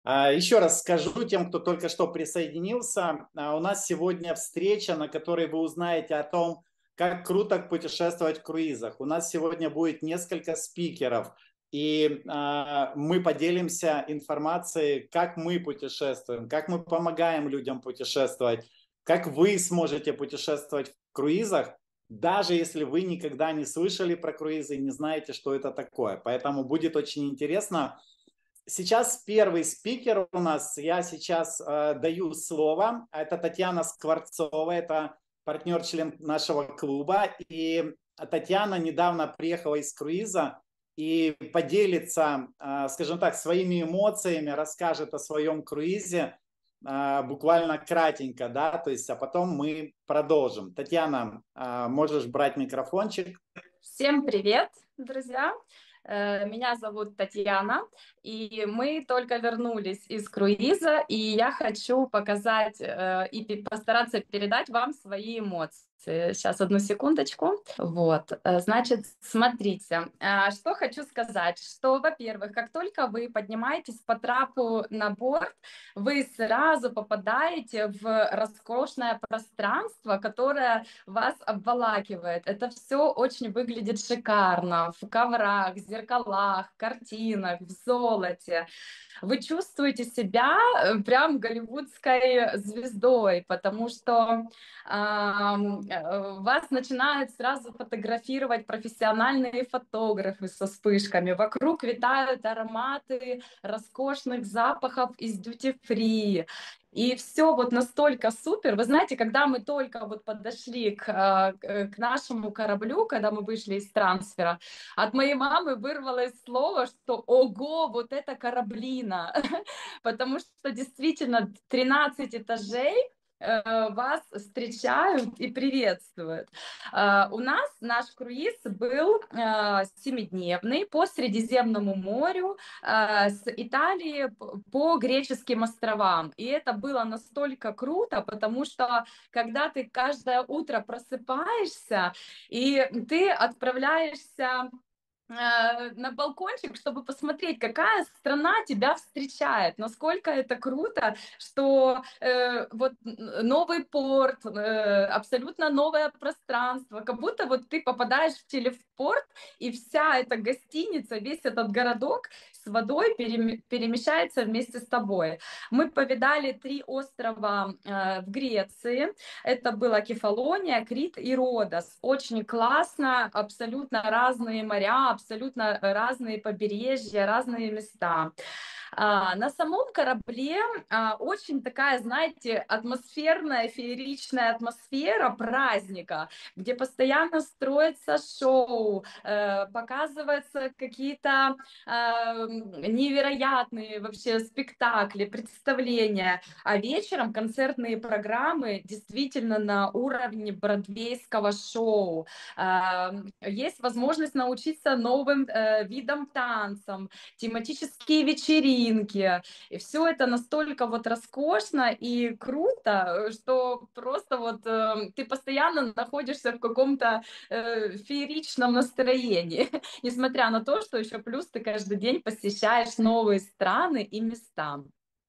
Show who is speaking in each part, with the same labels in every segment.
Speaker 1: Еще раз скажу тем, кто только что присоединился. У нас сегодня встреча, на которой вы узнаете о том, как круто путешествовать в круизах. У нас сегодня будет несколько спикеров, и мы поделимся информацией, как мы путешествуем, как мы помогаем людям путешествовать, как вы сможете путешествовать в круизах, даже если вы никогда не слышали про круизы и не знаете, что это такое. Поэтому будет очень интересно. Сейчас первый спикер у нас, я сейчас даю слово, это Татьяна Скворцова, это партнер-член нашего клуба, и Татьяна недавно приехала из круиза и поделится, скажем так, своими эмоциями, расскажет о своем круизе, буквально кратенько, да, то есть, а потом мы продолжим. Татьяна, можешь брать микрофончик.
Speaker 2: Всем привет, друзья! Меня зовут Татьяна, и мы только вернулись из круиза, и я хочу показать и постараться передать вам свои эмоции. Сейчас, одну секундочку. Вот, значит, смотрите, что хочу сказать, что, во-первых, как только вы поднимаетесь по трапу на борт, вы сразу попадаете в роскошное пространство, которое вас обволакивает. Это все очень выглядит шикарно, в коврах, зеркалах, картинах, в золоте. Вы чувствуете себя прям голливудской звездой, потому что вас начинают сразу фотографировать профессиональные фотографы со вспышками. Вокруг витают ароматы роскошных запахов из duty-free. И все вот настолько супер. Вы знаете, когда мы только вот подошли к нашему кораблю, когда мы вышли из трансфера, от моей мамы вырвалось слово, что «Ого, вот это кораблина!» Потому что действительно 13 этажей вас встречают и приветствуют. У нас наш круиз был 7-дневный по Средиземному морю с Италии по греческим островам. И это было настолько круто, потому что когда ты каждое утро просыпаешься, и ты отправляешься на балкончик, чтобы посмотреть, какая страна тебя встречает, насколько это круто, что вот новый порт, абсолютно новое пространство, как будто вот ты попадаешь в телепорт, и вся эта гостиница, весь этот городок с водой перемещается вместе с тобой. Мы повидали 3 острова в Греции, это была Кефалония, Крит и Родос. Очень классно, абсолютно разные моря, абсолютно разные побережья, разные места. На самом корабле очень такая, знаете, атмосферная, фееричная атмосфера праздника, где постоянно строится шоу, показываются какие-то невероятные вообще спектакли, представления, а вечером концертные программы действительно на уровне бродвейского шоу. Есть возможность научиться новым видам танцам, тематические вечеринки. И все это настолько вот роскошно и круто, что просто вот ты постоянно находишься в каком-то фееричном настроении, несмотря на то, что еще плюс ты каждый день посещаешь новые страны и места.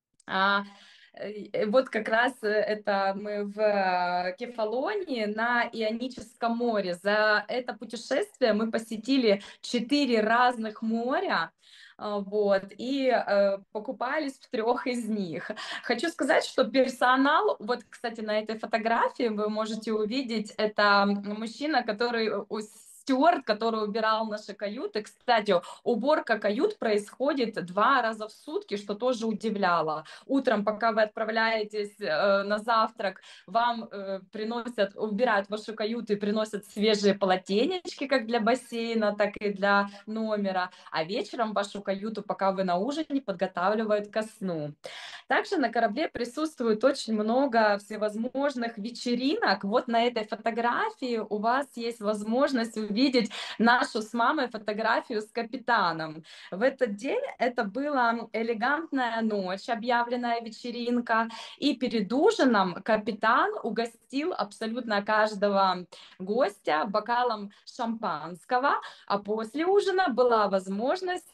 Speaker 2: Вот как раз это мы в Кефалонии на Ионическом море. За это путешествие мы посетили 4 разных моря, вот, и покупались в 3 из них. Хочу сказать, что персонал, вот, кстати, на этой фотографии вы можете увидеть, это мужчина, который стюард, который убирал наши каюты. Кстати, уборка кают происходит 2 раза в сутки, что тоже удивляло. Утром, пока вы отправляетесь на завтрак, вам приносят, убирают вашу каюту и приносят свежие полотенечки, как для бассейна, так и для номера. А вечером вашу каюту, пока вы на ужине, подготавливают ко сну. Также на корабле присутствует очень много всевозможных вечеринок. Вот на этой фотографии у вас есть возможность увидеть нашу с мамой фотографию с капитаном. В этот день это была элегантная ночь, объявленная вечеринка, и перед ужином капитан угостил абсолютно каждого гостя бокалом шампанского, а после ужина была возможность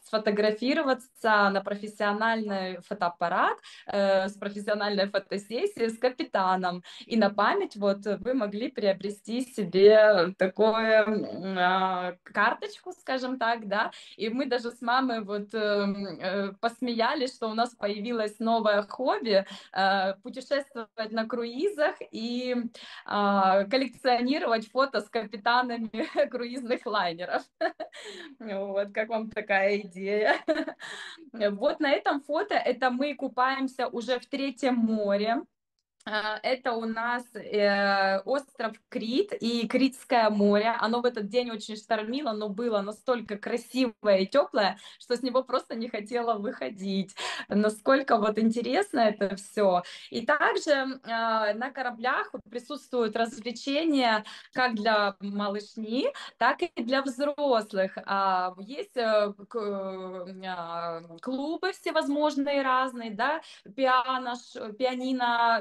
Speaker 2: сфотографироваться на профессиональный фотоаппарат с профессиональной фотосессией с капитаном. И на память вот вы могли приобрести себе такую карточку, скажем так, да. И мы даже с мамой вот посмеялись, что у нас появилось новое хобби путешествовать на круизах и коллекционировать фото с капитанами круизных лайнеров. Вот, как вам такая идея? Вот на этом фото это мы купаемся уже в Третьем море. Это у нас остров Крит и Критское море. Оно в этот день очень штормило, но было настолько красивое и теплое, что с него просто не хотела выходить. Насколько вот интересно это все. И также на кораблях присутствуют развлечения как для малышни, так и для взрослых. Есть клубы всевозможные разные, да, пианино,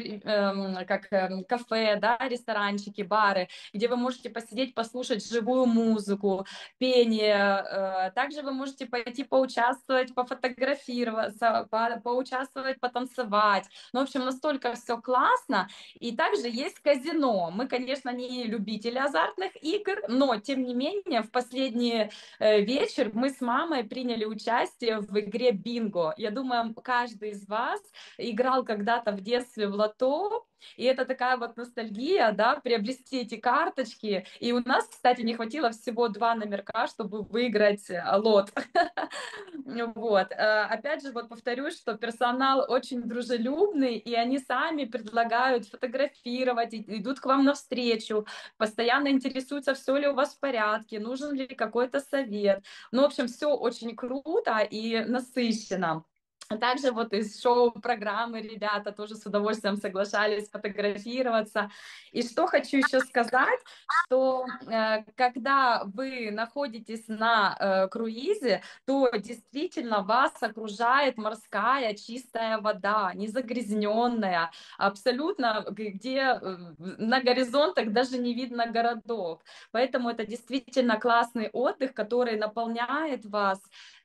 Speaker 2: кафе, да, ресторанчики, бары, где вы можете посидеть, послушать живую музыку, пение. Также вы можете пойти поучаствовать, пофотографироваться, поучаствовать, потанцевать. Ну, в общем, настолько все классно. И также есть казино. Мы, конечно, не любители азартных игр, но, тем не менее, в последний вечер мы с мамой приняли участие в игре «Бинго». Я думаю, каждый из вас играл когда-то в детстве в лото, и это такая вот ностальгия, да, приобрести эти карточки. И у нас, кстати, не хватило всего 2 номерка, чтобы выиграть лот. Вот. Опять же, вот повторюсь, что персонал очень дружелюбный, и они сами предлагают фотографировать, идут к вам навстречу, постоянно интересуются, все ли у вас в порядке, нужен ли какой-то совет. Ну, в общем, все очень круто и насыщенно. Также вот из шоу-программы ребята тоже с удовольствием соглашались фотографироваться. И что хочу еще сказать, что когда вы находитесь на круизе, то действительно вас окружает морская чистая вода, не загрязненная, абсолютно, где на горизонтах даже не видно городов. Поэтому это действительно классный отдых, который наполняет вас,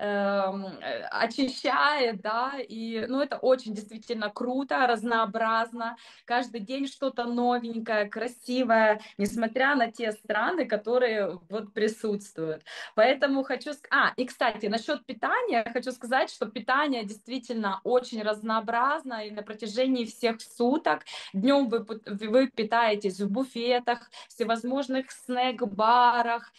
Speaker 2: очищает, да, и, ну, это очень действительно круто, разнообразно, каждый день что-то новенькое, красивое, несмотря на те страны, которые вот присутствуют. Поэтому хочу... и, кстати, насчет питания, хочу сказать, что питание действительно очень разнообразно, и на протяжении всех суток днем вы питаетесь в буфетах, всевозможных снэк-барах,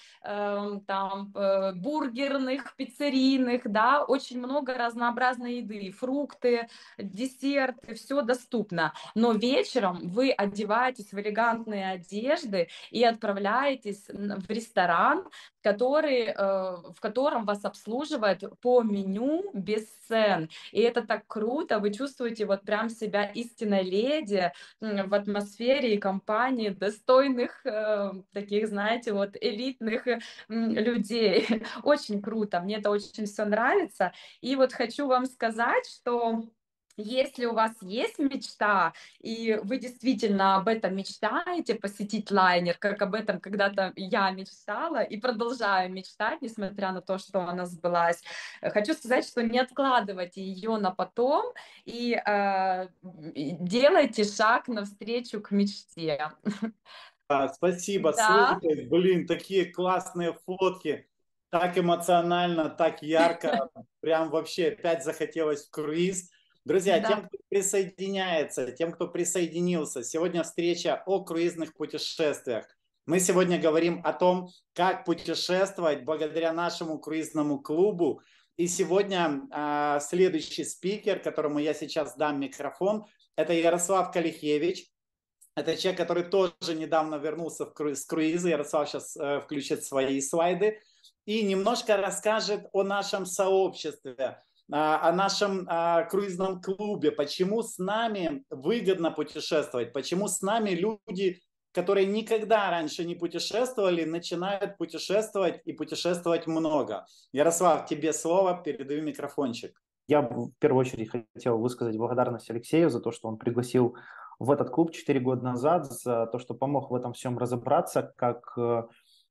Speaker 2: бургерных, пиццерийных, да, очень много разнообразной еды, фрукты, десерты, все доступно. Но вечером вы одеваетесь в элегантные одежды и отправляетесь в ресторан, в котором вас обслуживают по меню без цен. И это так круто, вы чувствуете вот прям себя истинной леди в атмосфере и компании достойных таких, знаете, вот элитных людей. Очень круто, мне это очень все нравится. И вот хочу вам сказать, что если у вас есть мечта, и вы действительно об этом мечтаете, посетить лайнер, как об этом когда-то я мечтала и продолжаю мечтать, несмотря на то, что она сбылась, хочу сказать, что не откладывайте ее на потом и делайте шаг навстречу к мечте.
Speaker 1: Спасибо,
Speaker 2: Да,
Speaker 1: супер, блин, такие классные фотки, так эмоционально, так ярко, прям вообще опять захотелось в круиз. Друзья,
Speaker 2: да.
Speaker 1: тем, кто присоединяется, тем, кто присоединился, сегодня встреча о круизных путешествиях. Мы сегодня говорим о том, как путешествовать благодаря нашему круизному клубу. И сегодня следующий спикер, которому я сейчас дам микрофон, это Ярослав Калихевич. Это человек, который тоже недавно вернулся с круиза. Ярослав сейчас включит свои слайды и немножко расскажет о нашем сообществе, о нашем круизном клубе, почему с нами выгодно путешествовать, почему с нами люди, которые никогда раньше не путешествовали, начинают путешествовать и путешествовать много. Ярослав, тебе слово, передаю микрофончик.
Speaker 3: Я в первую очередь хотел высказать благодарность Алексею за то, что он пригласил в этот клуб 4 года назад, за то, что помог в этом всем разобраться, как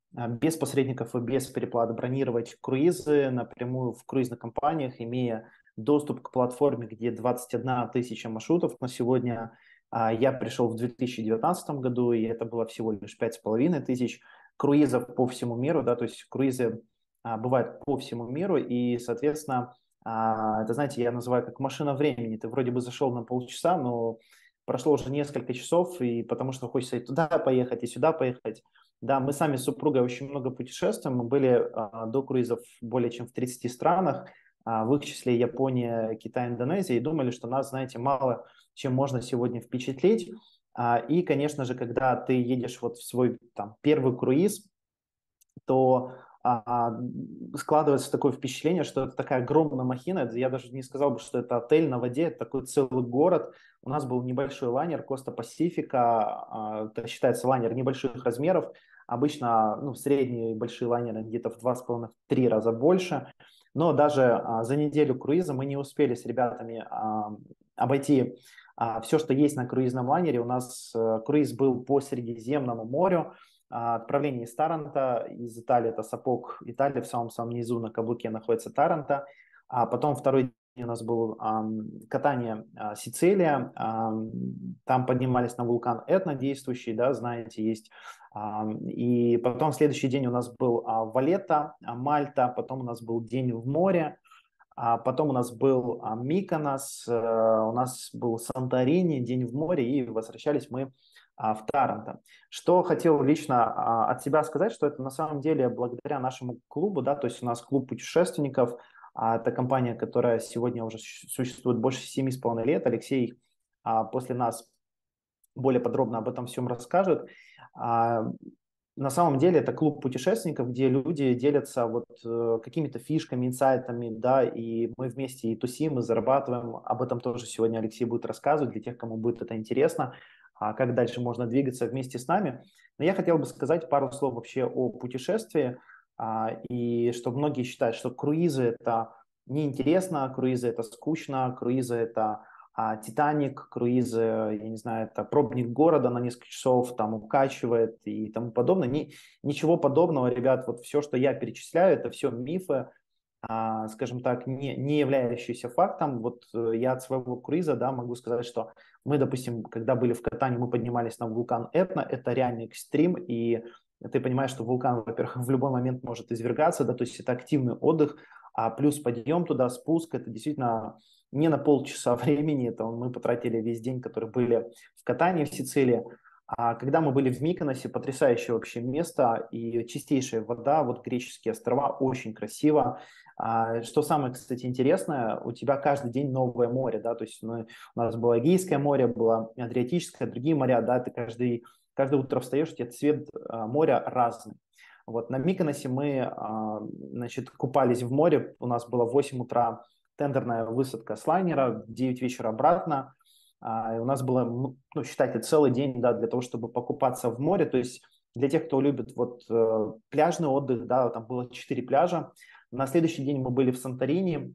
Speaker 3: без посредников и без переплат бронировать круизы напрямую в круизных компаниях, имея доступ к платформе, где 21 тысяча маршрутов на сегодня. Я пришел в 2019 году, и это было всего лишь 5500 круизов по всему миру, да, то есть круизы бывают по всему миру, и, соответственно, это, знаете, я называю как машина времени. Ты вроде бы зашел на полчаса, но прошло уже несколько часов, и потому что хочется и туда поехать, и сюда поехать. Да, мы сами с супругой очень много путешествуем. Мы были до круизов более чем в 30 странах, в их числе Япония, Китай, Индонезия, и думали, что нас, знаете, мало чем можно сегодня впечатлить. И, конечно же, когда ты едешь вот в свой там, первый круиз, то складывается такое впечатление, что это такая огромная махина. Я даже не сказал бы, что это отель на воде, это такой целый город. У нас был небольшой лайнер Коста Пасифика, это считается лайнер небольших размеров. Обычно ну, средние большие лайнеры где-то в 2,5-3 раза больше. Но даже за неделю круиза мы не успели с ребятами обойти все, что есть на круизном лайнере. У нас круиз был по Средиземному морю. Отправление из Таранто, из Италии, это Сапог, Италия, в самом-самом низу на каблуке находится Таранто. А потом второй день у нас был катание Сицилия, там поднимались на вулкан Этна действующий, да, знаете, есть. И потом следующий день у нас был Валетта, Мальта, потом у нас был день в море, потом у нас был Миконос, у нас был Санторини, день в море, и возвращались мы в Таранто. Что хотел лично от себя сказать, что это на самом деле благодаря нашему клубу, да, то есть у нас клуб путешественников, это компания, которая сегодня уже существует больше 7,5 лет. Алексей после нас более подробно об этом всем расскажет. На самом деле это клуб путешественников, где люди делятся вот какими-то фишками, инсайтами, да, и мы вместе и тусим, и зарабатываем. Об этом тоже сегодня Алексей будет рассказывать для тех, кому будет это интересно, как дальше можно двигаться вместе с нами. Но я хотел бы сказать пару слов вообще о путешествии, и что многие считают, что круизы – это неинтересно, круизы – это скучно, круизы – это Титаник, круизы, я не знаю, это пробник города на несколько часов, там укачивает и тому подобное. Ничего подобного, ребят, вот все, что я перечисляю, это все мифы, скажем так, не являющиеся фактом. Вот я от своего круиза, да, могу сказать, что мы, допустим, когда были в Катании, мы поднимались на вулкан Этна, это реальный экстрим, и ты понимаешь, что вулкан, во-первых, в любой момент может извергаться, да, то есть это активный отдых, а плюс подъем туда, спуск, это действительно не на полчаса времени, это мы потратили весь день, который были в Катании, в Сицилии. А когда мы были в Миконосе, потрясающее вообще место и чистейшая вода, вот греческие острова, очень красиво. Что самое, кстати, интересное, у тебя каждый день новое море, да, то есть у нас было Эгейское море, было Адриатическое, другие моря, да, ты каждое утро встаешь, у тебя цвет моря разный. Вот на Миконосе мы, значит, купались в море, у нас было в 8 утра тендерная высадка с лайнера, в 9 вечера обратно. И у нас было, ну, считайте, целый день, да, для того, чтобы покупаться в море. То есть для тех, кто любит вот пляжный отдых, да, там было 4 пляжа. На следующий день мы были в Санторини,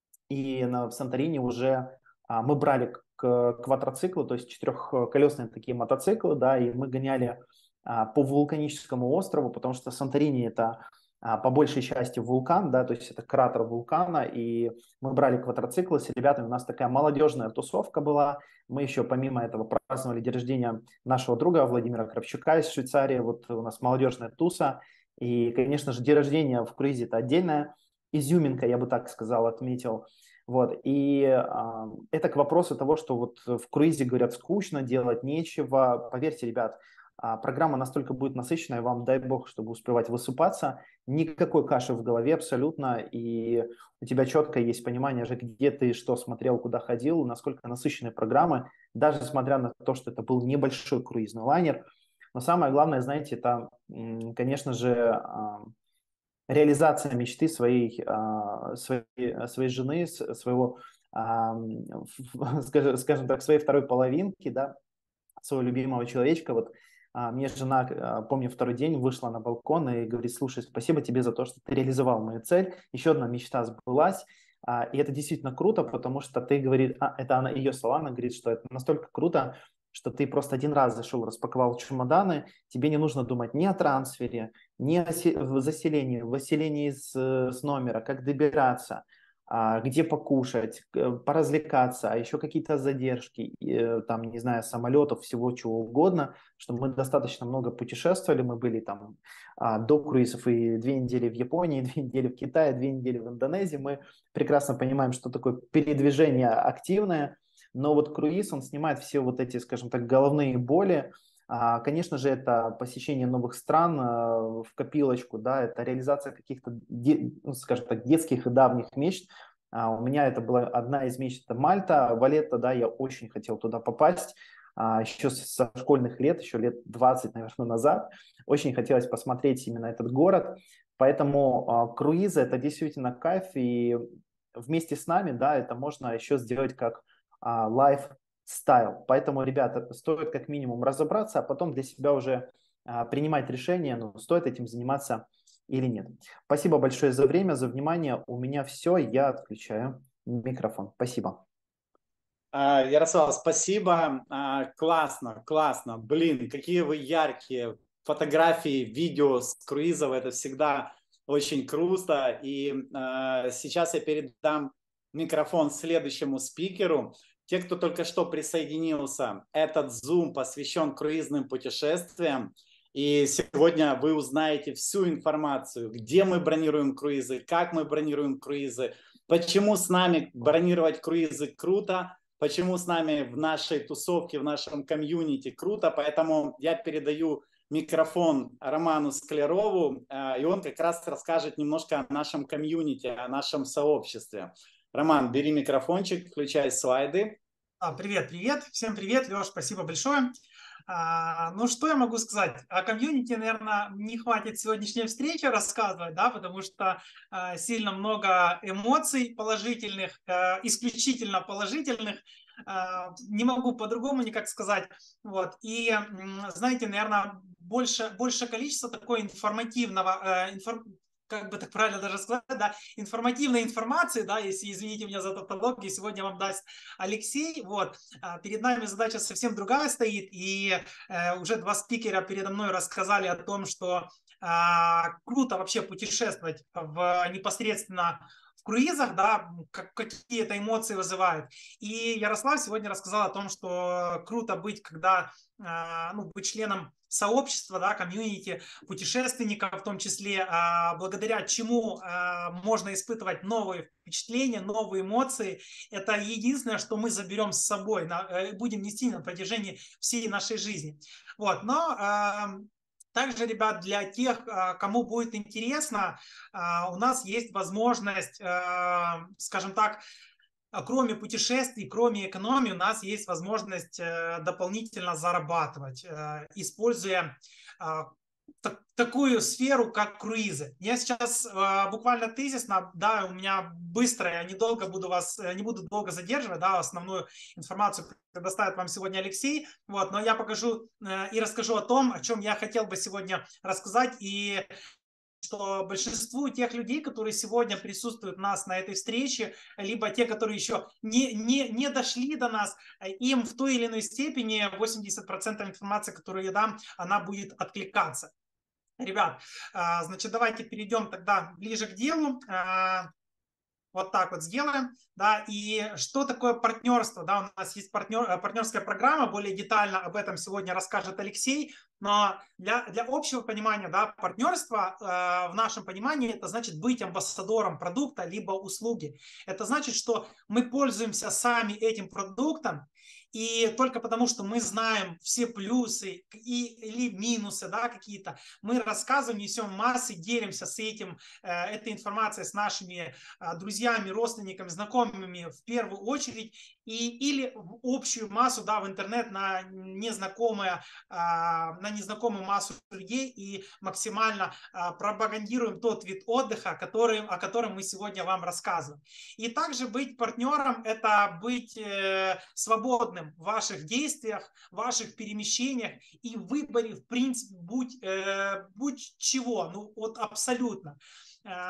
Speaker 3: и в Санторини уже мы брали квадроциклы, то есть четырехколесные такие мотоциклы, да, и мы гоняли по вулканическому острову, потому что Санторини это по большей части вулкан, да, то есть это кратер вулкана, и мы брали квадроциклы с ребятами, у нас такая молодежная тусовка была, мы еще помимо этого праздновали день рождения нашего друга Владимира Кравчука из Швейцарии, вот у нас молодежная туса, и, конечно же, день рождения в круизе это отдельная изюминка, я бы так сказал, отметил. Вот. И это к вопросу того, что вот в круизе, говорят, скучно, делать нечего. Поверьте, ребят, программа настолько будет насыщенная, вам дай бог, чтобы успевать высыпаться. Никакой каши в голове абсолютно, и у тебя четко есть понимание же, где ты что смотрел, куда ходил, насколько насыщенные программы, даже несмотря на то, что это был небольшой круизный лайнер. Но самое главное, знаете, это, конечно же, реализация мечты своей жены, своего, скажем так, своей второй половинки, да, своего любимого человечка. Вот мне жена, помню, второй день вышла на балкон и говорит: слушай, спасибо тебе за то, что ты реализовал мою цель. Еще одна мечта сбылась. И это действительно круто, потому что ты, говорит, это она, ее слова, она говорит, что это настолько круто, что ты просто один раз зашел, распаковал чемоданы, тебе не нужно думать ни о трансфере, ни о заселении, выселении с номера, как добираться, где покушать, поразвлекаться, а еще какие-то задержки, там, не знаю, самолетов, всего чего угодно, что мы достаточно много путешествовали, мы были там до круизов и 2 недели в Японии, 2 недели в Китае, 2 недели в Индонезии, мы прекрасно понимаем, что такое передвижение активное, но вот круиз, он снимает все вот эти, скажем так, головные боли. Конечно же, это посещение новых стран в копилочку, да, это реализация каких-то, ну, скажем так, детских и давних мечт. У меня это была одна из мечт, это Мальта, Валетта, да, я очень хотел туда попасть. Еще со школьных лет, еще лет 20, наверное, назад. Очень хотелось посмотреть именно этот город. Поэтому круизы – это действительно кайф, и вместе с нами, да, это можно еще сделать как лайфстайл. Поэтому, ребята, стоит как минимум разобраться, а потом для себя уже принимать решение, ну, стоит этим заниматься или нет. Спасибо большое за время, за внимание. У меня все, я отключаю микрофон. Спасибо.
Speaker 1: Ярослав, спасибо. Классно, классно. Блин, какие вы яркие фотографии, видео с круизов. Это всегда очень круто. И сейчас я передам микрофон следующему спикеру. Те, кто только что присоединился, этот Zoom посвящен круизным путешествиям. И сегодня вы узнаете всю информацию, где мы бронируем круизы, как мы бронируем круизы, почему с нами бронировать круизы круто, почему с нами в нашей тусовке, в нашем комьюнити круто. Поэтому я передаю микрофон Роману Склярову, и он как раз расскажет немножко о нашем комьюнити, о нашем сообществе. Роман, бери микрофончик, включай слайды.
Speaker 4: Привет, привет. Всем привет, Леш, спасибо большое. Ну, что я могу сказать? О комьюнити, наверное, не хватит сегодняшней встречи рассказывать, да, потому что сильно много эмоций положительных, исключительно положительных. Не могу по-другому никак сказать. Вот. И, знаете, наверное, больше количество такой информативного, как бы так правильно даже сказать, да, информативной информации, да, если, извините меня за тавтологию, сегодня вам даст Алексей, вот, перед нами задача совсем другая стоит, и уже 2 спикера передо мной рассказали о том, что круто вообще путешествовать непосредственно в круизах, да, какие это эмоции вызывает. И Ярослав сегодня рассказал о том, что круто быть, когда, ну, быть членом сообщества, да, комьюнити, путешественников в том числе, благодаря чему можно испытывать новые впечатления, новые эмоции. Это единственное, что мы заберем с собой, будем нести на протяжении всей нашей жизни. Вот, но также, ребят, для тех, кому будет интересно, у нас есть возможность, скажем так, кроме путешествий, кроме экономии, у нас есть возможность дополнительно зарабатывать, используя такую сферу, как круизы. Я сейчас буквально тезисно, да, у меня быстро, я не буду долго задерживать, да, основную информацию предоставит вам сегодня Алексей, вот, но я покажу и расскажу о том, о чем я хотел бы сегодня рассказать, и что большинству тех людей, которые сегодня присутствуют у нас на этой встрече, либо те, которые еще не дошли до нас, им в той или иной степени 80% информации, которую я дам, она будет откликаться. Ребят, значит, давайте перейдем тогда ближе к делу. Вот так вот сделаем, да, и что такое партнерство, да, у нас есть партнерская программа, более детально об этом сегодня расскажет Алексей, но для общего понимания, да, партнерство в нашем понимании, это значит быть амбассадором продукта либо услуги, это значит, что мы пользуемся сами этим продуктом, и только потому, что мы знаем все плюсы или минусы, да, какие-то, мы рассказываем, несем массы, делимся этой информацией с нашими друзьями, родственниками, знакомыми в первую очередь, или в общую массу, да, в интернет на незнакомую массу людей и максимально пропагандируем тот вид отдыха, о котором мы сегодня вам рассказываем. И также быть партнером – это быть свободным в ваших действиях, в ваших перемещениях и в выборе, в принципе, будь чего, ну вот абсолютно.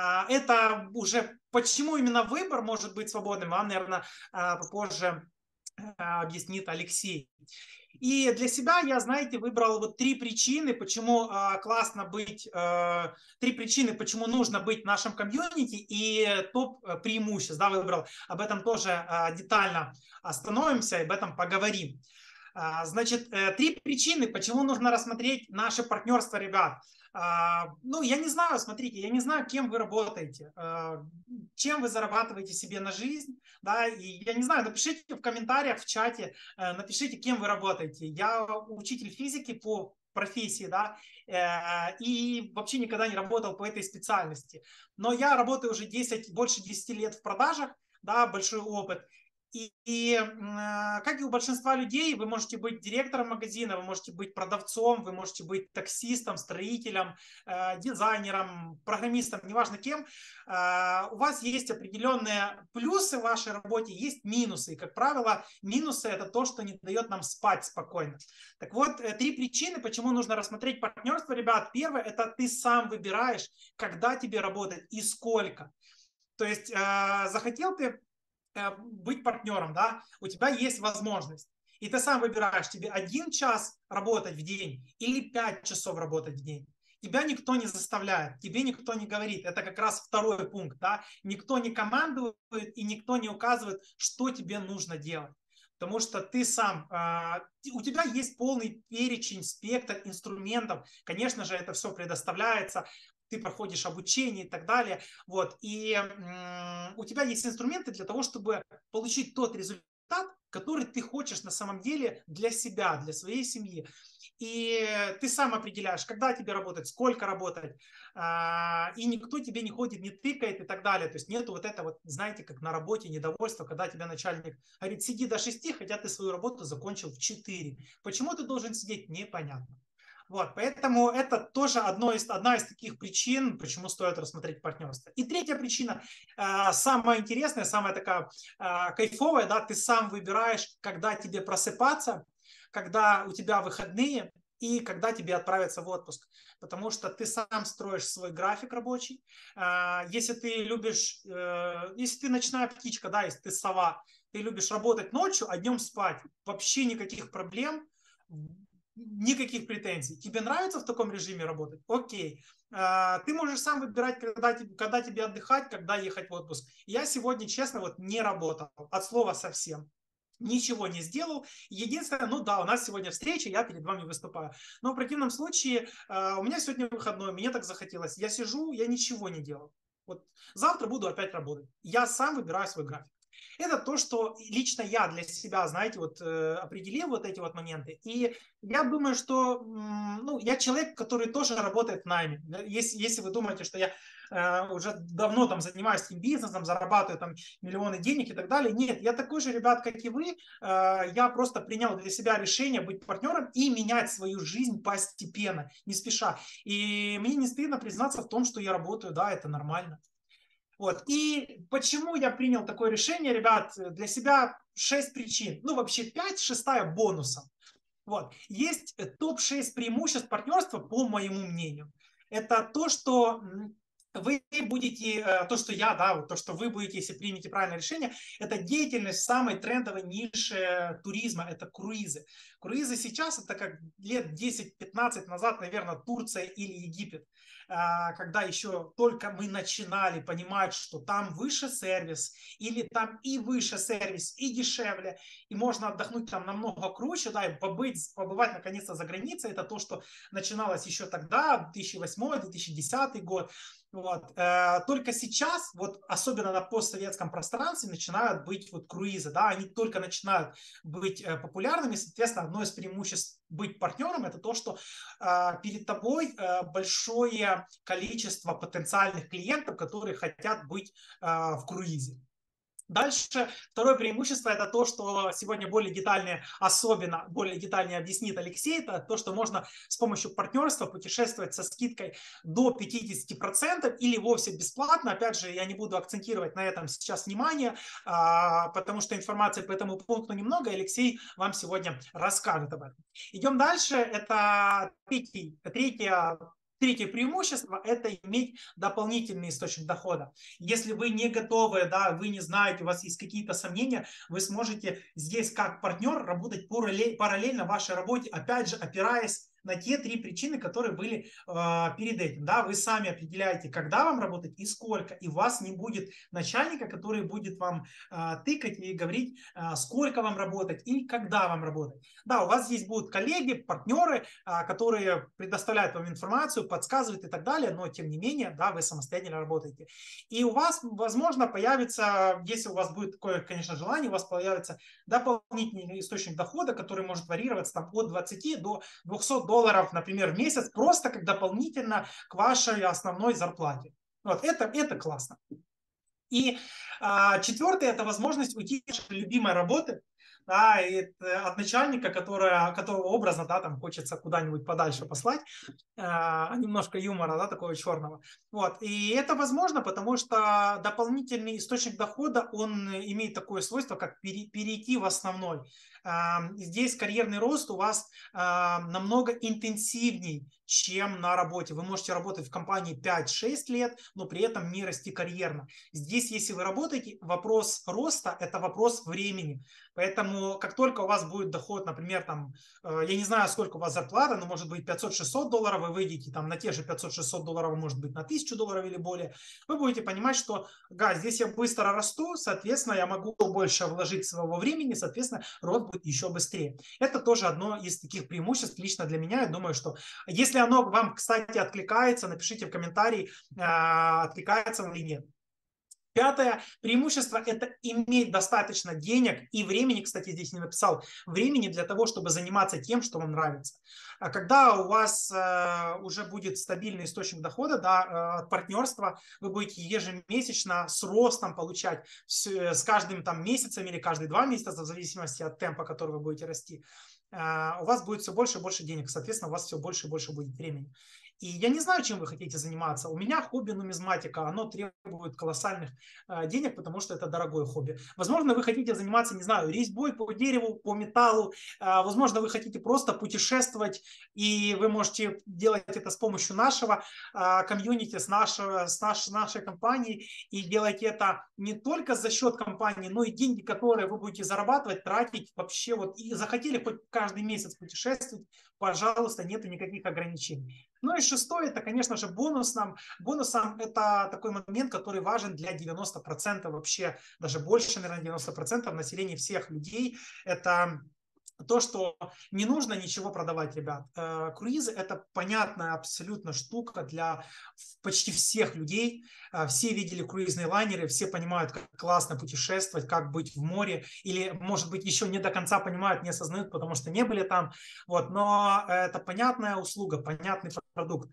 Speaker 4: Это уже почему именно выбор может быть свободным, вам, наверное, попозже объяснит Алексей. И для себя я, знаете, выбрал вот 3 причины, почему классно быть, 3 причины, почему нужно быть в нашем комьюнити, и топ преимуществ, да, выбрал. Об этом тоже детально остановимся, об этом поговорим. Значит, 3 причины, почему нужно рассмотреть наше партнерство, ребят. Ну, я не знаю, смотрите, я не знаю, кем вы работаете, чем вы зарабатываете себе на жизнь, да, и я не знаю, напишите в комментариях, в чате, напишите, кем вы работаете. Я учитель физики по профессии, да, и вообще никогда не работал по этой специальности. Но я работаю уже больше 10 лет в продажах, да, большой опыт. Как и у большинства людей, вы можете быть директором магазина, вы можете быть продавцом, вы можете быть таксистом, строителем, дизайнером, программистом, неважно кем. У вас есть определенные плюсы в вашей работе, есть минусы. И, как правило, минусы – это то, что не дает нам спать спокойно. Так вот, 3 причины, почему нужно рассмотреть партнерство, ребят. Первое – это ты сам выбираешь, когда тебе работать и сколько. То есть захотел ты быть партнером, да, у тебя есть возможность. И ты сам выбираешь, тебе 1 час работать в день или 5 часов работать в день. Тебя никто не заставляет, тебе никто не говорит. Это как раз второй пункт, да. Никто не командует и никто не указывает, что тебе нужно делать. Потому что ты сам, у тебя есть полный перечень, спектр инструментов. Конечно же, это все предоставляется. Ты проходишь обучение и так далее. Вот. И у тебя есть инструменты для того, чтобы получить тот результат, который ты хочешь на самом деле для себя, для своей семьи. И ты сам определяешь, когда тебе работать, сколько работать, и никто тебе не ходит, не тыкает и так далее. То есть нету вот это вот, знаете, как на работе недовольство, когда тебя начальник говорит, сиди до 6, хотя ты свою работу закончил в 4. Почему ты должен сидеть, непонятно. Вот, поэтому это тоже одна из таких причин, почему стоит рассмотреть партнерство. И третья причина, самая интересная, самая такая кайфовая, да, ты сам выбираешь, когда тебе просыпаться, когда у тебя выходные и когда тебе отправиться в отпуск. Потому что ты сам строишь свой график рабочий. Если ты любишь, если ты ночная птичка, да, если ты сова, ты любишь работать ночью, а днем спать, вообще никаких проблем. Никаких претензий. Тебе нравится в таком режиме работать? Окей. Ты можешь сам выбирать, когда тебе отдыхать, когда ехать в отпуск. Я сегодня, честно, вот не работал. От слова совсем. Ничего не сделал. Единственное, ну да, у нас сегодня встреча, я перед вами выступаю. Но в противном случае у меня сегодня выходной, мне так захотелось. Я сижу, я ничего не делал. Вот завтра буду опять работать. Я сам выбираю свой график. Это то, что лично я для себя, знаете, вот определил вот эти вот моменты. И я думаю, что ну, я человек, который тоже работает в найме. Если вы думаете, что я уже давно там занимаюсь этим бизнесом, зарабатываю там миллионы денег и так далее. Нет, я такой же, ребят, как и вы. Я просто принял для себя решение быть партнером и менять свою жизнь постепенно, не спеша. И мне не стыдно признаться в том, что я работаю, да, это нормально. Вот. И почему я принял такое решение, ребят, для себя 6 причин. Ну, вообще 5, 6 бонусом. Вот. Есть топ-6 преимуществ партнерства, по моему мнению. Это то, что вы будете, то, что я, да, вот то, что вы будете, если примете правильное решение, это деятельность самой трендовой ниши туризма, это круизы. Круизы сейчас, это как лет 10-15 назад, наверное, Турция или Египет, когда еще только мы начинали понимать, что там выше сервис, или там и выше сервис, и дешевле, и можно отдохнуть там намного круче, да, и побывать наконец-то за границей. Это то, что начиналось еще тогда, 2008-2010 год. Вот. Только сейчас, вот особенно на постсоветском пространстве, начинают быть вот круизы, да, они только начинают быть популярными. Соответственно, одно из преимуществ быть партнером — это то, что перед тобой большое количество потенциальных клиентов, которые хотят быть в круизе. Дальше второе преимущество — это то, что сегодня более детальнее объяснит Алексей. Это то, что можно с помощью партнерства путешествовать со скидкой до 50% или вовсе бесплатно. Опять же, я не буду акцентировать на этом сейчас внимание, потому что информации по этому пункту немного. Алексей вам сегодня расскажет об этом. Идем дальше. Это третий Третье преимущество – это иметь дополнительный источник дохода. Если вы не готовы, да, вы не знаете, у вас есть какие-то сомнения, вы сможете здесь как партнер работать параллельно вашей работе, опять же, опираясь на те 3 причины, которые были перед этим. Да, вы сами определяете, когда вам работать и сколько, и у вас не будет начальника, который будет вам тыкать и говорить, сколько вам работать и когда вам работать. Да, у вас здесь будут коллеги, партнеры, которые предоставляют вам информацию, подсказывают и так далее, но тем не менее, да, вы самостоятельно работаете. И у вас, возможно, появится, если у вас будет такое, конечно, желание, у вас появится дополнительный источник дохода, который может варьироваться там, от 20 до $200, например, в месяц, просто как дополнительно к вашей основной зарплате. Вот, это классно. И четвертое – это возможность уйти от вашей любимой работы, да, и от начальника, которого образно, да, там хочется куда-нибудь подальше послать, немножко юмора, да, такого черного. Вот. И это возможно, потому что дополнительный источник дохода, он имеет такое свойство, как перейти в основной. Здесь карьерный рост у вас намного интенсивней, чем на работе. Вы можете работать в компании 5-6 лет, но при этом не расти карьерно. Здесь, если вы работаете, вопрос роста – это вопрос времени. Поэтому, как только у вас будет доход, например, там, я не знаю, сколько у вас зарплата, но может быть $500-600, вы выйдете там на те же $500-600, может быть на $1000 или более, вы будете понимать, что, здесь я быстро расту, соответственно, я могу больше вложить своего времени, соответственно, рост будет еще быстрее. Это тоже одно из таких преимуществ лично для меня. Я думаю, что если оно вам, кстати, откликается, напишите в комментарии, откликается или нет. Пятое преимущество – это иметь достаточно денег и времени, кстати, здесь не написал, времени для того, чтобы заниматься тем, что вам нравится. А когда у вас уже будет стабильный источник дохода, да, от партнерства, вы будете ежемесячно с ростом получать с каждым там, месяцем или каждые 2 месяца, в зависимости от темпа, который вы будете расти, у вас будет все больше и больше денег, соответственно, у вас все больше и больше будет времени. И я не знаю, чем вы хотите заниматься. У меня хобби нумизматика, оно требует колоссальных денег, потому что это дорогое хобби. Возможно, вы хотите заниматься, не знаю, резьбой по дереву, по металлу. Возможно, вы хотите просто путешествовать, и вы можете делать это с помощью нашего комьюнити, с нашей компании, и делать это не только за счет компании, но и деньги, которые вы будете зарабатывать, тратить вообще вот. И захотели хоть каждый месяц путешествовать, пожалуйста, нету никаких ограничений. Ну и шестое, это, конечно же, бонусом. Бонусом это такой момент, который важен для 90%, вообще даже больше, наверное, 90% населения всех людей. Это то, что не нужно ничего продавать, ребят. Круизы – это понятная абсолютно штука для почти всех людей. Все видели круизные лайнеры, все понимают, как классно путешествовать, как быть в море. Или, может быть, еще не до конца понимают, не осознают, потому что не были там. Вот. Но это понятная услуга, понятный продукт.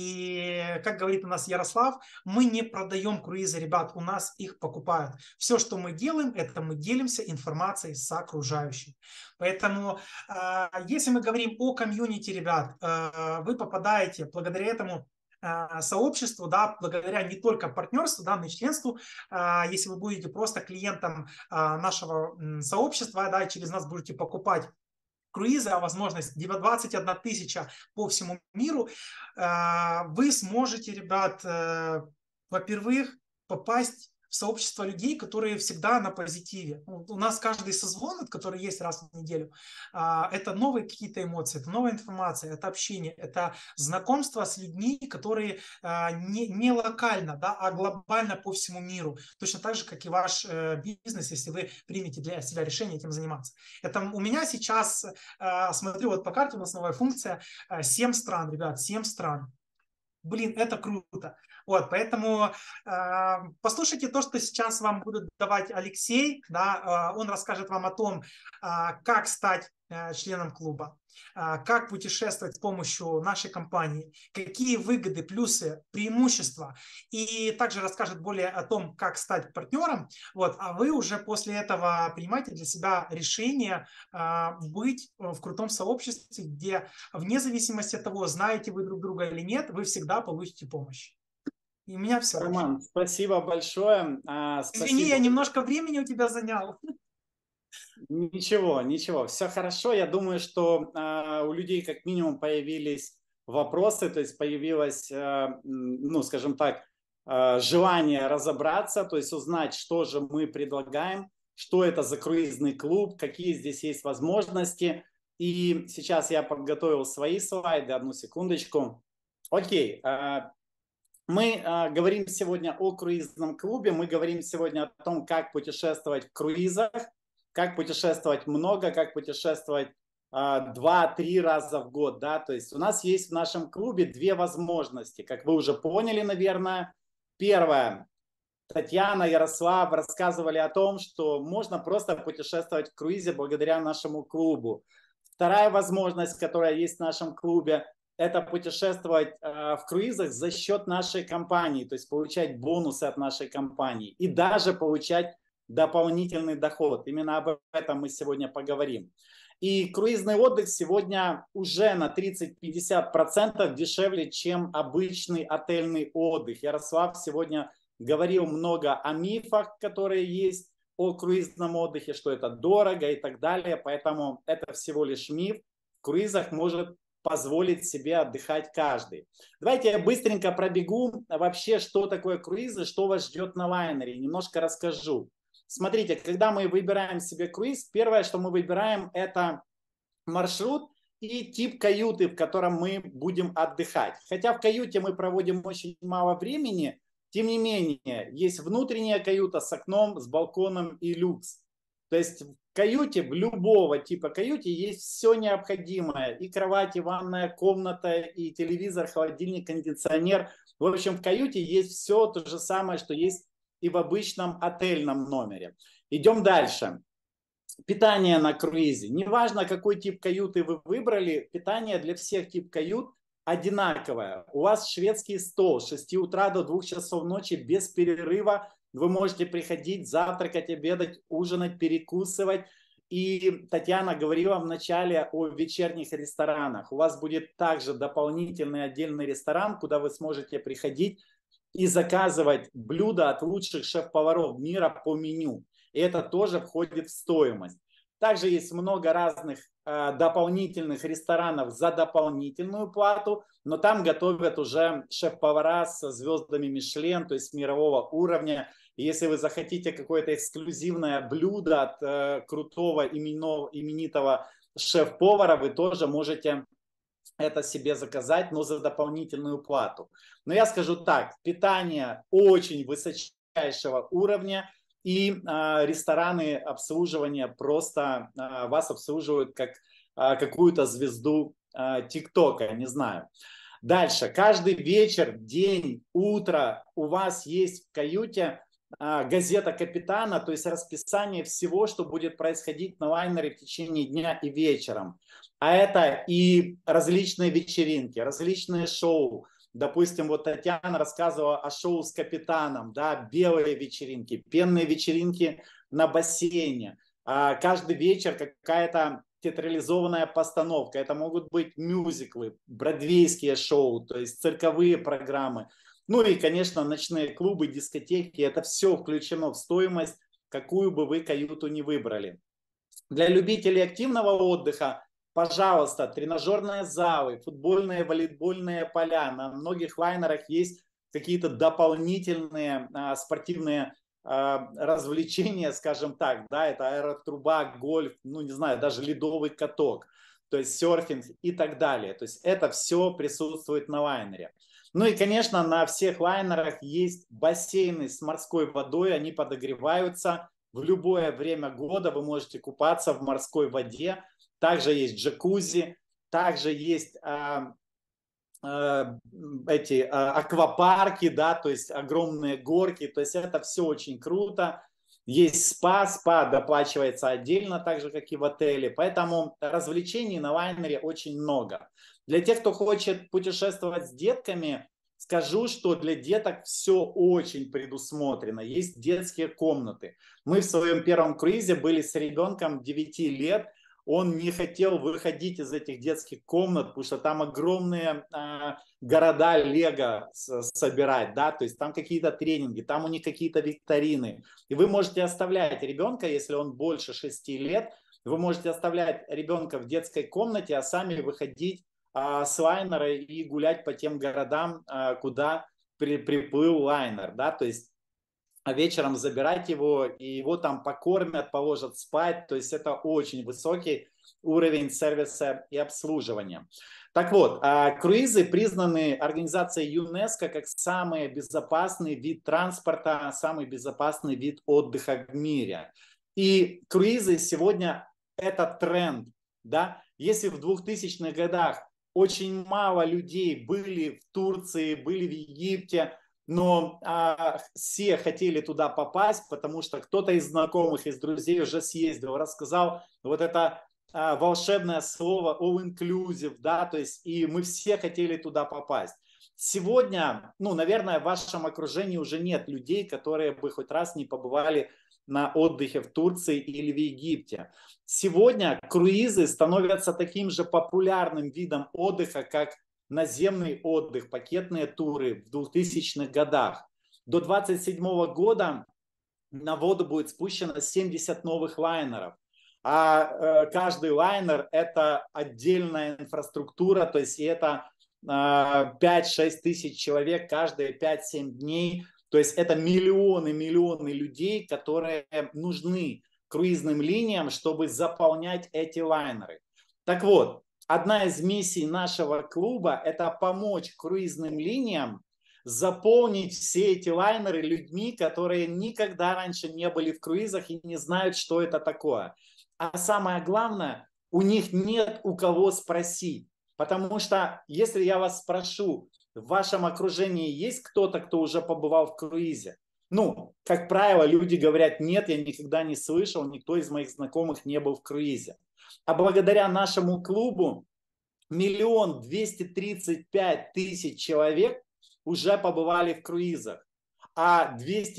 Speaker 4: И, как говорит у нас Ярослав, мы не продаем круизы, ребят, у нас их покупают. Все, что мы делаем, это мы делимся информацией с окружающими. Поэтому, если мы говорим о комьюнити, ребят, вы попадаете благодаря этому сообществу, да, благодаря не только партнерству, да, но и членству, если вы будете просто клиентом нашего сообщества, да, через нас будете покупать круизы, а возможность 21 тысяча по всему миру, вы сможете, ребят, во-первых, попасть в сообщество людей, которые всегда на позитиве. У нас каждый созвон, который есть раз в неделю, это новые какие-то эмоции, это новая информация, это общение, это знакомство с людьми, которые не локально, да, а глобально по всему миру. Точно так же, как и ваш бизнес, если вы примете для себя решение этим заниматься. Это у меня сейчас, смотрю, вот по карте у нас новая функция, 7 стран, ребят, 7 стран. Блин, это круто. Вот, поэтому послушайте то, что сейчас вам будет давать Алексей. Да, он расскажет вам о том, как стать членом клуба, как путешествовать с помощью нашей компании, какие выгоды, плюсы, преимущества. И также расскажет более о том, как стать партнером. Вот, а вы уже после этого принимаете для себя решение быть в крутом сообществе, где вне зависимости от того, знаете вы друг друга или нет, вы всегда получите помощь. И у меня все.
Speaker 1: Роман, спасибо большое.
Speaker 4: Извини, я немножко времени у тебя занял.
Speaker 1: Ничего, все хорошо. Я думаю, что у людей как минимум появились вопросы, то есть появилось, ну, скажем так, желание разобраться, то есть узнать, что же мы предлагаем, что это за круизный клуб, какие здесь есть возможности. И сейчас я подготовил свои слайды, одну секундочку. Окей, мы говорим сегодня о круизном клубе, мы говорим сегодня о том, как путешествовать в круизах, как путешествовать много, как путешествовать 2-3 раза в год. Да? То есть у нас есть в нашем клубе две возможности, как вы уже поняли, наверное. Первое. Татьяна, Ярослав рассказывали о том, что можно просто путешествовать в круизе благодаря нашему клубу. Вторая возможность, которая есть в нашем клубе, это путешествовать в круизах за счет нашей компании, то есть получать бонусы от нашей компании и даже получать дополнительный доход. Именно об этом мы сегодня поговорим. И круизный отдых сегодня уже на 30-50% дешевле, чем обычный отельный отдых. Ярослав сегодня говорил много о мифах, которые есть о круизном отдыхе, что это дорого и так далее. Поэтому это всего лишь миф. В круизах может позволить себе отдыхать каждый. Давайте я быстренько пробегу вообще, что такое круизы, что вас ждет на лайнере. Немножко расскажу. Смотрите, когда мы выбираем себе круиз, первое, что мы выбираем, это маршрут и тип каюты, в котором мы будем отдыхать. Хотя в каюте мы проводим очень мало времени, тем не менее, есть внутренняя каюта с окном, с балконом и люкс. То есть в каюте, в любого типа каюте есть все необходимое. И кровать, и ванная комната, и телевизор, холодильник, кондиционер. В общем, в каюте есть все то же самое, что есть и в обычном отельном номере. Идем дальше. Питание на круизе. Неважно, какой тип каюты вы выбрали, питание для всех типов кают одинаковое. У вас шведский стол с 6 утра до 2 часов ночи без перерыва. Вы можете приходить, завтракать, обедать, ужинать, перекусывать. И Татьяна говорила в начале о вечерних ресторанах. У вас будет также дополнительный отдельный ресторан, куда вы сможете приходить и заказывать блюда от лучших шеф-поваров мира по меню. И это тоже входит в стоимость. Также есть много разных дополнительных ресторанов за дополнительную плату, но там готовят уже шеф-повара со звездами Мишлен, то есть мирового уровня. И если вы захотите какое-то эксклюзивное блюдо от крутого именитого шеф-повара, вы тоже можете это себе заказать, но за дополнительную плату. Но я скажу так, питание очень высочайшего уровня, и рестораны обслуживания просто вас обслуживают как какую-то звезду ТикТока, не знаю. Дальше, каждый вечер, день, утро у вас есть в каюте газета капитана, то есть расписание всего, что будет происходить на лайнере в течение дня и вечером. А это и различные вечеринки, различные шоу. Допустим, вот Татьяна рассказывала о шоу с капитаном, да, белые вечеринки, пенные вечеринки на бассейне. Каждый вечер какая-то театрализованная постановка. Это могут быть мюзиклы, бродвейские шоу, то есть цирковые программы. Ну и, конечно, ночные клубы, дискотеки. Это все включено в стоимость, какую бы вы каюту ни выбрали. Для любителей активного отдыха, пожалуйста, тренажерные залы, футбольные, волейбольные поля. На многих лайнерах есть какие-то дополнительные спортивные развлечения, скажем так. Да, это аэротруба, гольф, ну не знаю, даже ледовый каток, то есть серфинг и так далее. То есть это все присутствует на лайнере. Ну и, конечно, на всех лайнерах есть бассейны с морской водой, они подогреваются. В любое время года вы можете купаться в морской воде. Также есть джакузи, также есть аквапарки, да, то есть огромные горки. То есть это все очень круто. Есть спа доплачивается отдельно, так же, как и в отеле. Поэтому развлечений на лайнере очень много. Для тех, кто хочет путешествовать с детками, скажу, что для деток все очень предусмотрено. Есть детские комнаты. Мы в своем первом круизе были с ребенком 9 лет. Он не хотел выходить из этих детских комнат, потому что там огромные города Лего собирать, да, то есть там какие-то тренинги, там у них какие-то викторины. И вы можете оставлять ребенка, если он больше 6 лет, вы можете оставлять ребенка в детской комнате, а сами выходить с лайнера и гулять по тем городам, куда приплыл лайнер, да, то есть вечером забирать его, и его там покормят, положат спать, то есть это очень высокий уровень сервиса и обслуживания. Так вот, круизы признаны организацией ЮНЕСКО как самый безопасный вид транспорта, самый безопасный вид отдыха в мире. И круизы сегодня это тренд, да, если в 2000-х годах очень мало людей были в Турции, были в Египте, но все хотели туда попасть, потому что кто-то из знакомых, из друзей уже съездил, рассказал вот это волшебное слово all inclusive, да, то есть и мы все хотели туда попасть. Сегодня, ну, наверное, в вашем окружении уже нет людей, которые бы хоть раз не побывали на отдыхе в Турции или в Египте. Сегодня круизы становятся таким же популярным видом отдыха, как наземный отдых, пакетные туры в 2000-х годах. До 2027 года на воду будет спущено 70 новых лайнеров. А каждый лайнер – это отдельная инфраструктура, то есть это 5-6 тысяч человек каждые 5-7 дней. То есть это миллионы людей, которые нужны круизным линиям, чтобы заполнять эти лайнеры. Так вот, одна из миссий нашего клуба – это помочь круизным линиям заполнить все эти лайнеры людьми, которые никогда раньше не были в круизах и не знают, что это такое. А самое главное, у них нет у кого спросить. Потому что если я вас спрошу, в вашем окружении есть кто-то, кто уже побывал в круизе? Ну, как правило, люди говорят, нет, я никогда не слышал, никто из моих знакомых не был в круизе. А благодаря нашему клубу 1 235 000 человек уже побывали в круизах. А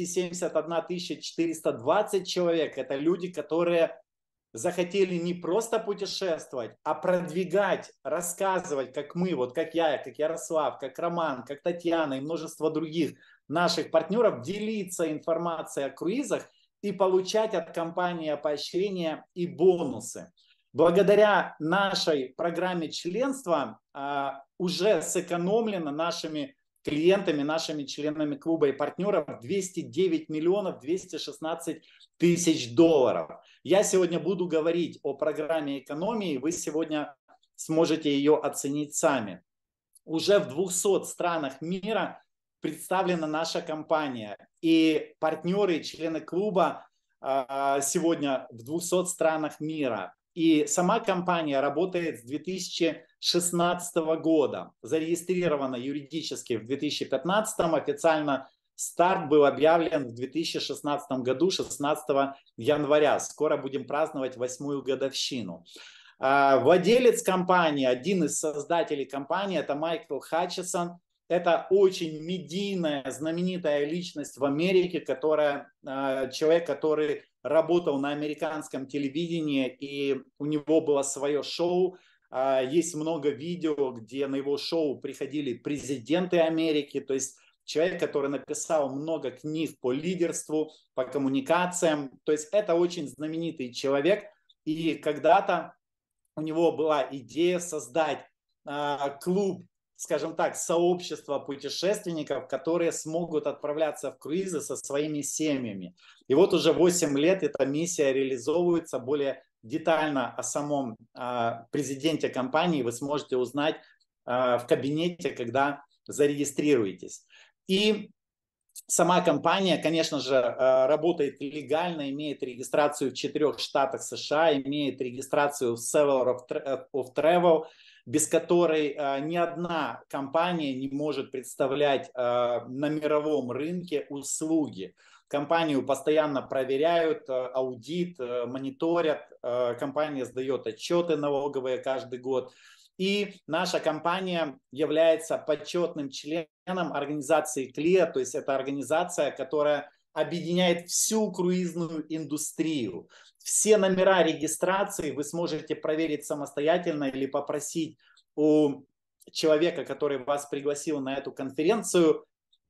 Speaker 1: 271 420 человек – это люди, которые захотели не просто путешествовать, а продвигать, рассказывать, как мы, вот как я, как Ярослав, как Роман, как Татьяна и множество других наших партнеров, делиться информацией о круизах и получать от компании поощрения и бонусы. Благодаря нашей программе членства уже сэкономлено нашими клиентами, нашими членами клуба и партнеров 209 216 000 $. Я сегодня буду говорить о программе экономии, вы сегодня сможете ее оценить сами. Уже в 200 странах мира представлена наша компания, и партнеры и члены клуба сегодня в 200 странах мира. И сама компания работает с 2016 года, зарегистрирована юридически в 2015, официально старт был объявлен в 2016 году, 16 января. Скоро будем праздновать 8-ю годовщину. Владелец компании, один из создателей компании, это Майкл Хатчисон. Это очень медийная, знаменитая личность в Америке, человек, который работал на американском телевидении, и у него было свое шоу. Есть много видео, где на его шоу приходили президенты Америки, то есть человек, который написал много книг по лидерству, по коммуникациям. То есть это очень знаменитый человек, и когда-то у него была идея создать клуб, скажем так, сообщество путешественников, которые смогут отправляться в круизы со своими семьями. И вот уже 8 лет эта миссия реализовывается. Более детально о самом президенте компании вы сможете узнать в кабинете, когда зарегистрируетесь. И сама компания, конечно же, работает легально, имеет регистрацию в 4 штатах США, имеет регистрацию в Seller of Travel, без которой ни одна компания не может представлять на мировом рынке услуги. Компанию постоянно проверяют, аудит, мониторят, компания сдает отчеты налоговые каждый год. И наша компания является почетным членом организации CLIA, то есть это организация, которая объединяет всю круизную индустрию. Все номера регистрации вы сможете проверить самостоятельно или попросить у человека, который вас пригласил на эту конференцию,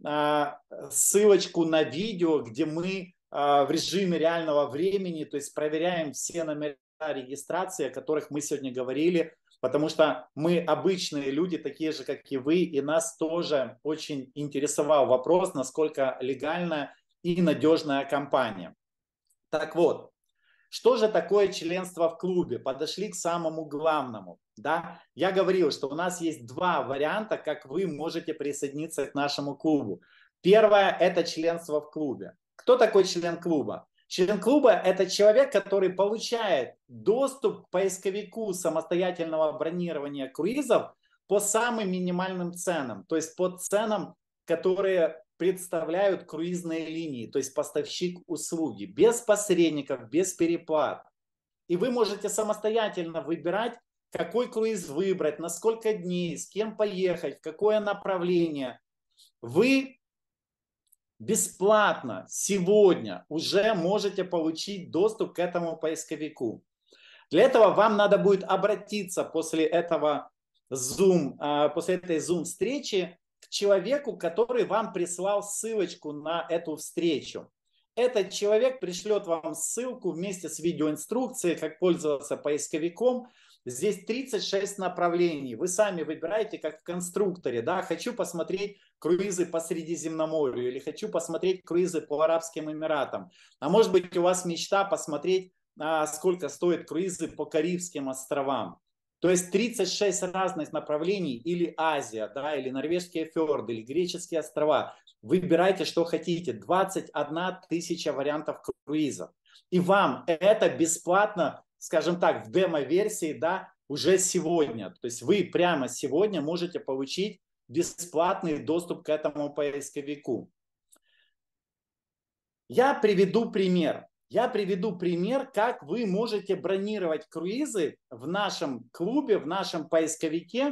Speaker 1: ссылочку на видео, где мы в режиме реального времени, то есть проверяем все номера регистрации, о которых мы сегодня говорили, потому что мы обычные люди, такие же, как и вы, и нас тоже очень интересовал вопрос, насколько легальная и надежная компания. Так вот, что же такое членство в клубе? Подошли к самому главному. Да? Я говорил, что у нас есть два варианта, как вы можете присоединиться к нашему клубу. Первое – это членство в клубе. Кто такой член клуба? Член клуба – это человек, который получает доступ к поисковику самостоятельного бронирования круизов по самым минимальным ценам, то есть по ценам, которые представляют круизные линии, то есть поставщик услуги, без посредников, без переплат. И вы можете самостоятельно выбирать, какой круиз выбрать, на сколько дней, с кем поехать, в какое направление. Вы бесплатно сегодня уже можете получить доступ к этому поисковику. Для этого вам надо будет обратиться после этой Zoom-встречи к человеку, который вам прислал ссылочку на эту встречу. Этот человек пришлет вам ссылку вместе с видеоинструкцией, как пользоваться поисковиком. Здесь 36 направлений. Вы сами выбираете, как в конструкторе. Да? Хочу посмотреть круизы по Средиземноморью или хочу посмотреть круизы по Арабским Эмиратам. А может быть, у вас мечта посмотреть, сколько стоят круизы по Карибским островам. То есть 36 разных направлений, или Азия, да, или норвежские фьорды, или греческие острова. Выбирайте, что хотите. 21 тысяча вариантов круизов. И вам это бесплатно, скажем так, в демо-версии, да, уже сегодня. То есть вы прямо сегодня можете получить бесплатный доступ к этому поисковику. Я приведу пример. Как вы можете бронировать круизы в нашем клубе, в нашем поисковике.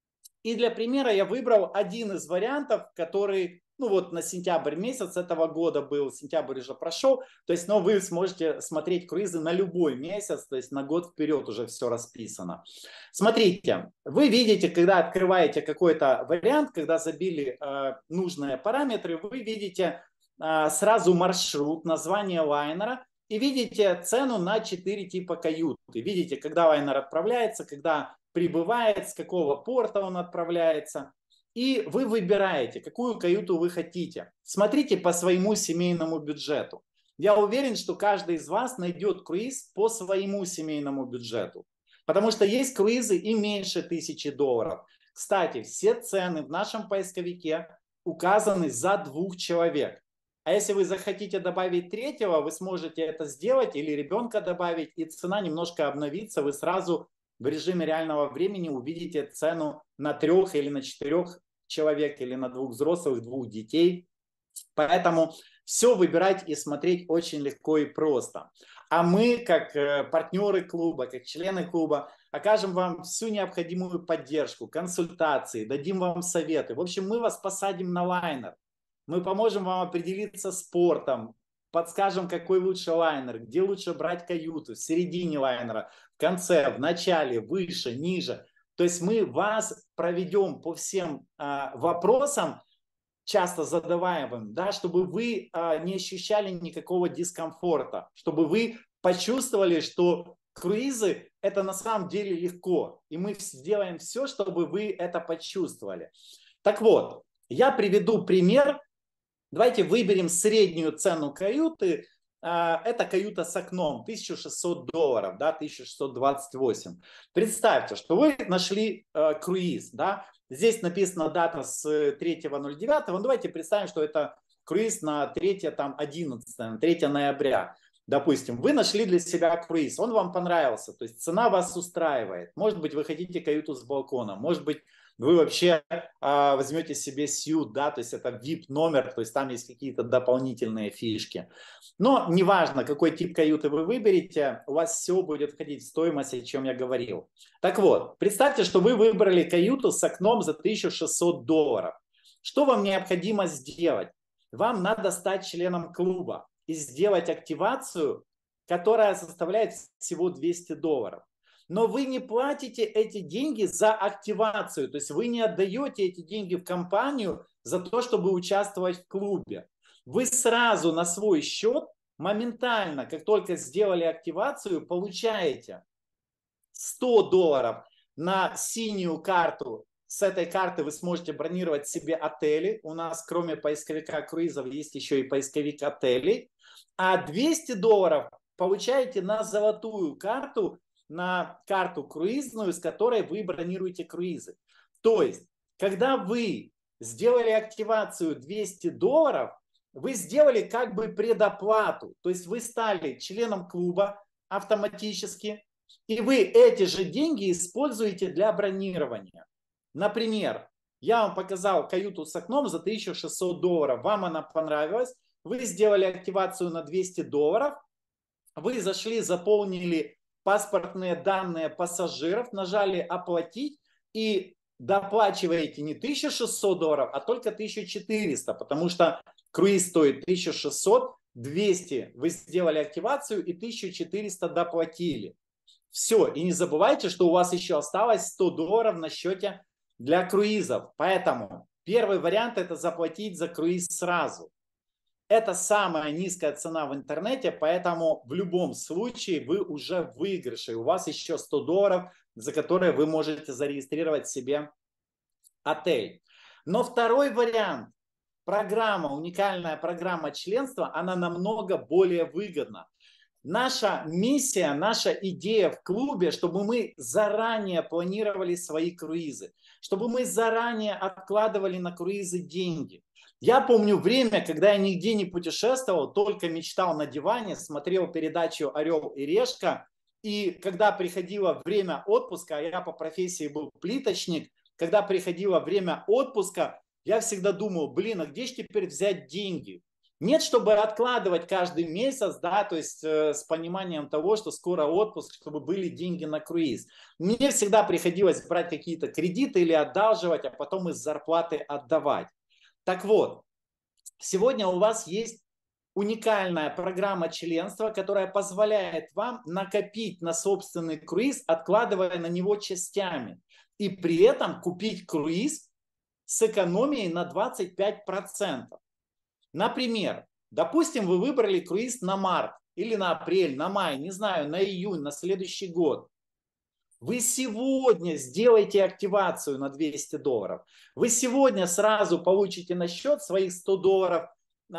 Speaker 1: И для примера я выбрал один из вариантов, который, ну вот на сентябрь месяц этого года был, сентябрь уже прошел. То есть, но вы сможете смотреть круизы на любой месяц, то есть на год вперед уже все расписано. Смотрите, вы видите, когда открываете какой-то вариант, когда забили нужные параметры, вы видите сразу маршрут, название лайнера и видите цену на 4 типа каюты. Видите, когда лайнер отправляется, когда прибывает, с какого порта он отправляется. И вы выбираете, какую каюту вы хотите. Смотрите по своему семейному бюджету. Я уверен, что каждый из вас найдет круиз по своему семейному бюджету. Потому что есть круизы и меньше $1000. Кстати, все цены в нашем поисковике указаны за 2 человек. А если вы захотите добавить третьего, вы сможете это сделать или ребенка добавить, и цена немножко обновится. Вы сразу в режиме реального времени увидите цену на 3 или на 4 человек, или на 2 взрослых, 2 детей. Поэтому все выбирать и смотреть очень легко и просто. А мы, как партнеры клуба, как члены клуба, окажем вам всю необходимую поддержку, консультации, дадим вам советы. В общем, мы вас посадим на лайнер. Мы поможем вам определиться с портом, подскажем, какой лучше лайнер, где лучше брать каюту, в середине лайнера, в конце, в начале, выше, ниже. То есть мы вас проведем по всем вопросам, часто задаваемым, да, чтобы вы не ощущали никакого дискомфорта, чтобы вы почувствовали, что круизы – это на самом деле легко. И мы сделаем все, чтобы вы это почувствовали. Так вот, я приведу пример. Давайте выберем среднюю цену каюты. Это каюта с окном, $1600, да, 1628. Представьте, что вы нашли круиз, да. Здесь написана дата с 3.09. Ну, давайте представим, что это круиз на 3.11, на 3 ноября. Допустим, вы нашли для себя круиз, он вам понравился, то есть цена вас устраивает. Может быть, вы хотите каюту с балконом, может быть, вы вообще возьмете себе сьют, да, то есть это VIP номер, то есть там есть какие-то дополнительные фишки. Но неважно, какой тип каюты вы выберете, у вас все будет входить в стоимость, о чем я говорил. Так вот, представьте, что вы выбрали каюту с окном за $1600. Что вам необходимо сделать? Вам надо стать членом клуба и сделать активацию, которая составляет всего $200. Но вы не платите эти деньги за активацию, то есть вы не отдаете эти деньги в компанию за то, чтобы участвовать в клубе. Вы сразу на свой счет, моментально, как только сделали активацию, получаете $100 на синюю карту. С этой карты вы сможете бронировать себе отели. У нас кроме поисковика круизов есть еще и поисковик отелей. А $200 получаете на золотую карту, на карту круизную, с которой вы бронируете круизы. То есть, когда вы сделали активацию $200, вы сделали как бы предоплату. То есть вы стали членом клуба автоматически, и вы эти же деньги используете для бронирования. Например, я вам показал каюту с окном за $1600. Вам она понравилась. Вы сделали активацию на $200. Вы зашли, заполнили паспортные данные пассажиров, нажали «Оплатить» и доплачиваете не $1600, а только $1400, потому что круиз стоит 1600, 200 вы сделали активацию и 1400 доплатили. Все, и не забывайте, что у вас еще осталось $100 на счете для круизов. Поэтому первый вариант — это заплатить за круиз сразу. Это самая низкая цена в интернете, поэтому в любом случае вы уже в выигрыше. У вас еще $100, за которые вы можете зарегистрировать себе отель. Но второй вариант, программа, уникальная программа членства, она намного более выгодна. Наша миссия, наша идея в клубе, чтобы мы заранее планировали свои круизы, чтобы мы заранее откладывали на круизы деньги. Я помню время, когда я нигде не путешествовал, только мечтал на диване, смотрел передачу «Орел и решка». И когда приходило время отпуска, а я по профессии был плиточник, когда приходило время отпуска, я всегда думал, блин, а где же теперь взять деньги? Нет, чтобы откладывать каждый месяц, да, то есть с пониманием того, что скоро отпуск, чтобы были деньги на круиз. Мне всегда приходилось брать какие-то кредиты или одалживать, а потом из зарплаты отдавать. Так вот, сегодня у вас есть уникальная программа членства, которая позволяет вам накопить на собственный круиз, откладывая на него частями. И при этом купить круиз с экономией на 25%. Например, допустим, вы выбрали круиз на март или на апрель, на май, не знаю, на июнь, на следующий год. Вы сегодня сделаете активацию на $200. Вы сегодня сразу получите на счет своих $100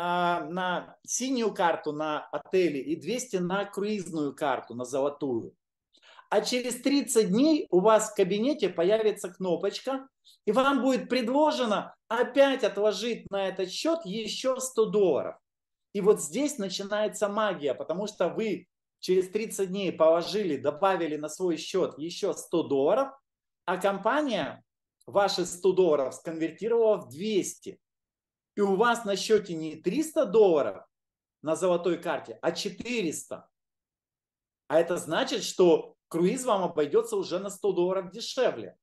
Speaker 1: на синюю карту на отели и 200 на круизную карту, на золотую. А через 30 дней у вас в кабинете появится кнопочка, и вам будет предложено опять отложить на этот счет еще $100. И вот здесь начинается магия, потому что вы через 30 дней положили, добавили на свой счет еще $100, а компания ваши $100 сконвертировала в 200. И у вас на счете не $300 на золотой карте, а 400. А это значит, что круиз вам обойдется уже на $100 дешевле.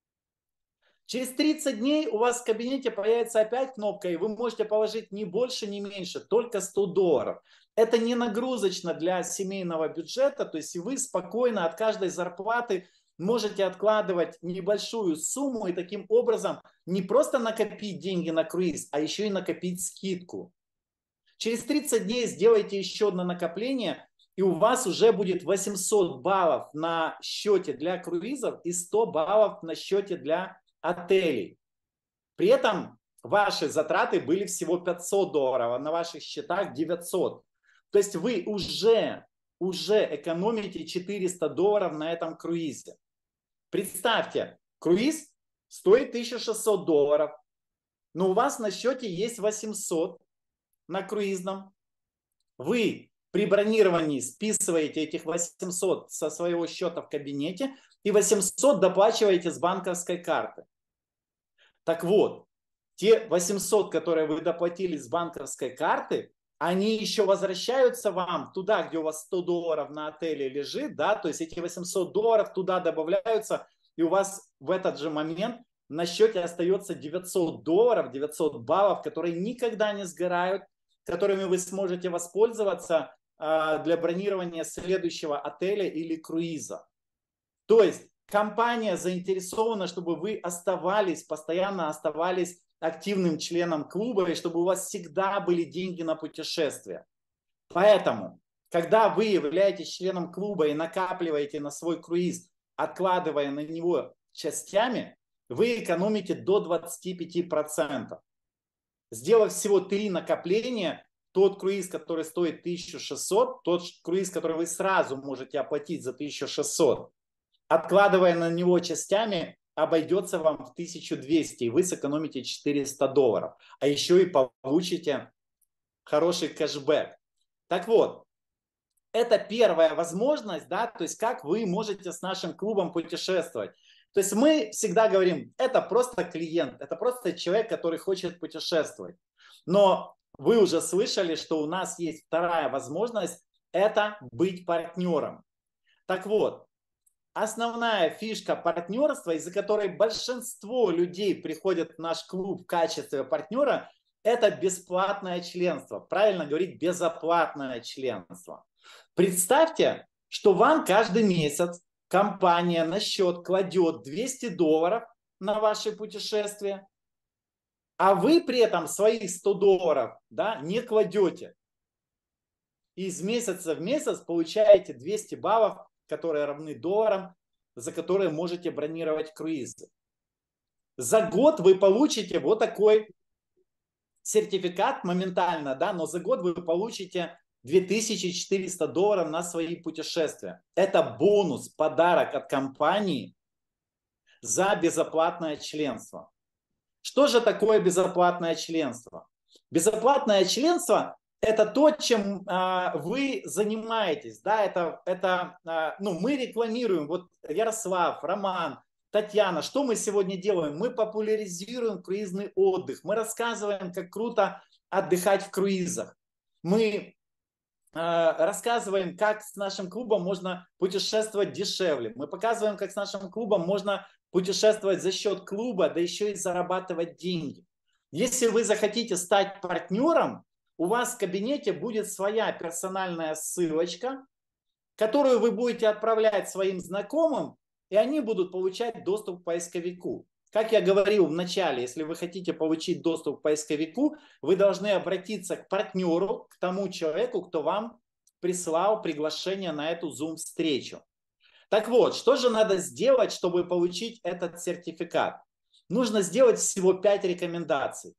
Speaker 1: Через 30 дней у вас в кабинете появится опять кнопка, и вы можете положить не больше, не меньше, только $100. Это не нагрузочно для семейного бюджета, то есть вы спокойно от каждой зарплаты можете откладывать небольшую сумму и таким образом не просто накопить деньги на круиз, а еще и накопить скидку. Через 30 дней сделайте еще одно накопление, и у вас уже будет 800 баллов на счете для круизов и 100 баллов на счете для отелей. При этом ваши затраты были всего $500, а на ваших счетах 900. То есть вы уже экономите $400 на этом круизе. Представьте, круиз стоит $1600, но у вас на счете есть 800 на круизном. Вы при бронировании списываете этих 800 со своего счета в кабинете и 800 доплачиваете с банковской карты. Так вот, те 800, которые вы доплатили с банковской карты, они еще возвращаются вам туда, где у вас $100 на отеле лежит, да, то есть эти $800 туда добавляются, и у вас в этот же момент на счете остается $900, 900 баллов, которые никогда не сгорают, которыми вы сможете воспользоваться для бронирования следующего отеля или круиза. То есть компания заинтересована, чтобы вы оставались, постоянно оставались активным членом клуба, и чтобы у вас всегда были деньги на путешествия. Поэтому, когда вы являетесь членом клуба и накапливаете на свой круиз откладывая на него частями, вы экономите до 25%. Сделав всего 3 накопления, тот круиз, который стоит 1600, тот круиз, который вы сразу можете оплатить за 1600, откладывая на него частями, обойдется вам в 1200, и вы сэкономите $400. А еще и получите хороший кэшбэк. Так вот, это первая возможность, да, то есть как вы можете с нашим клубом путешествовать. То есть мы всегда говорим, это просто клиент, это просто человек, который хочет путешествовать. Но вы уже слышали, что у нас есть вторая возможность, это быть партнером. Так вот, основная фишка партнерства, из-за которой большинство людей приходят в наш клуб в качестве партнера, это бесплатное членство. Правильно говорить, безоплатное членство. Представьте, что вам каждый месяц компания на счет кладет $200 на ваше путешествие, а вы при этом своих $100, да, не кладете. И из месяца в месяц получаете 200 баллов, которые равны долларам, за которые можете бронировать круизы. За год вы получите вот такой сертификат моментально, да, но за год вы получите $2400 на свои путешествия. Это бонус, подарок от компании за безоплатное членство. Что же такое безоплатное членство? Безоплатное членство – это то, чем вы занимаетесь. Да, мы рекламируем. Вот Ярослав, Роман, Татьяна, что мы сегодня делаем? Мы популяризируем круизный отдых. Мы рассказываем, как круто отдыхать в круизах. Мы рассказываем, как с нашим клубом можно путешествовать дешевле. Мы показываем, как с нашим клубом можно путешествовать за счет клуба, да еще и зарабатывать деньги. Если вы захотите стать партнером, у вас в кабинете будет своя персональная ссылочка, которую вы будете отправлять своим знакомым, и они будут получать доступ к поисковику. Как я говорил в начале, если вы хотите получить доступ к поисковику, вы должны обратиться к партнеру, к тому человеку, кто вам прислал приглашение на эту Zoom-встречу. Так вот, что же надо сделать, чтобы получить этот сертификат? Нужно сделать всего 5 рекомендаций.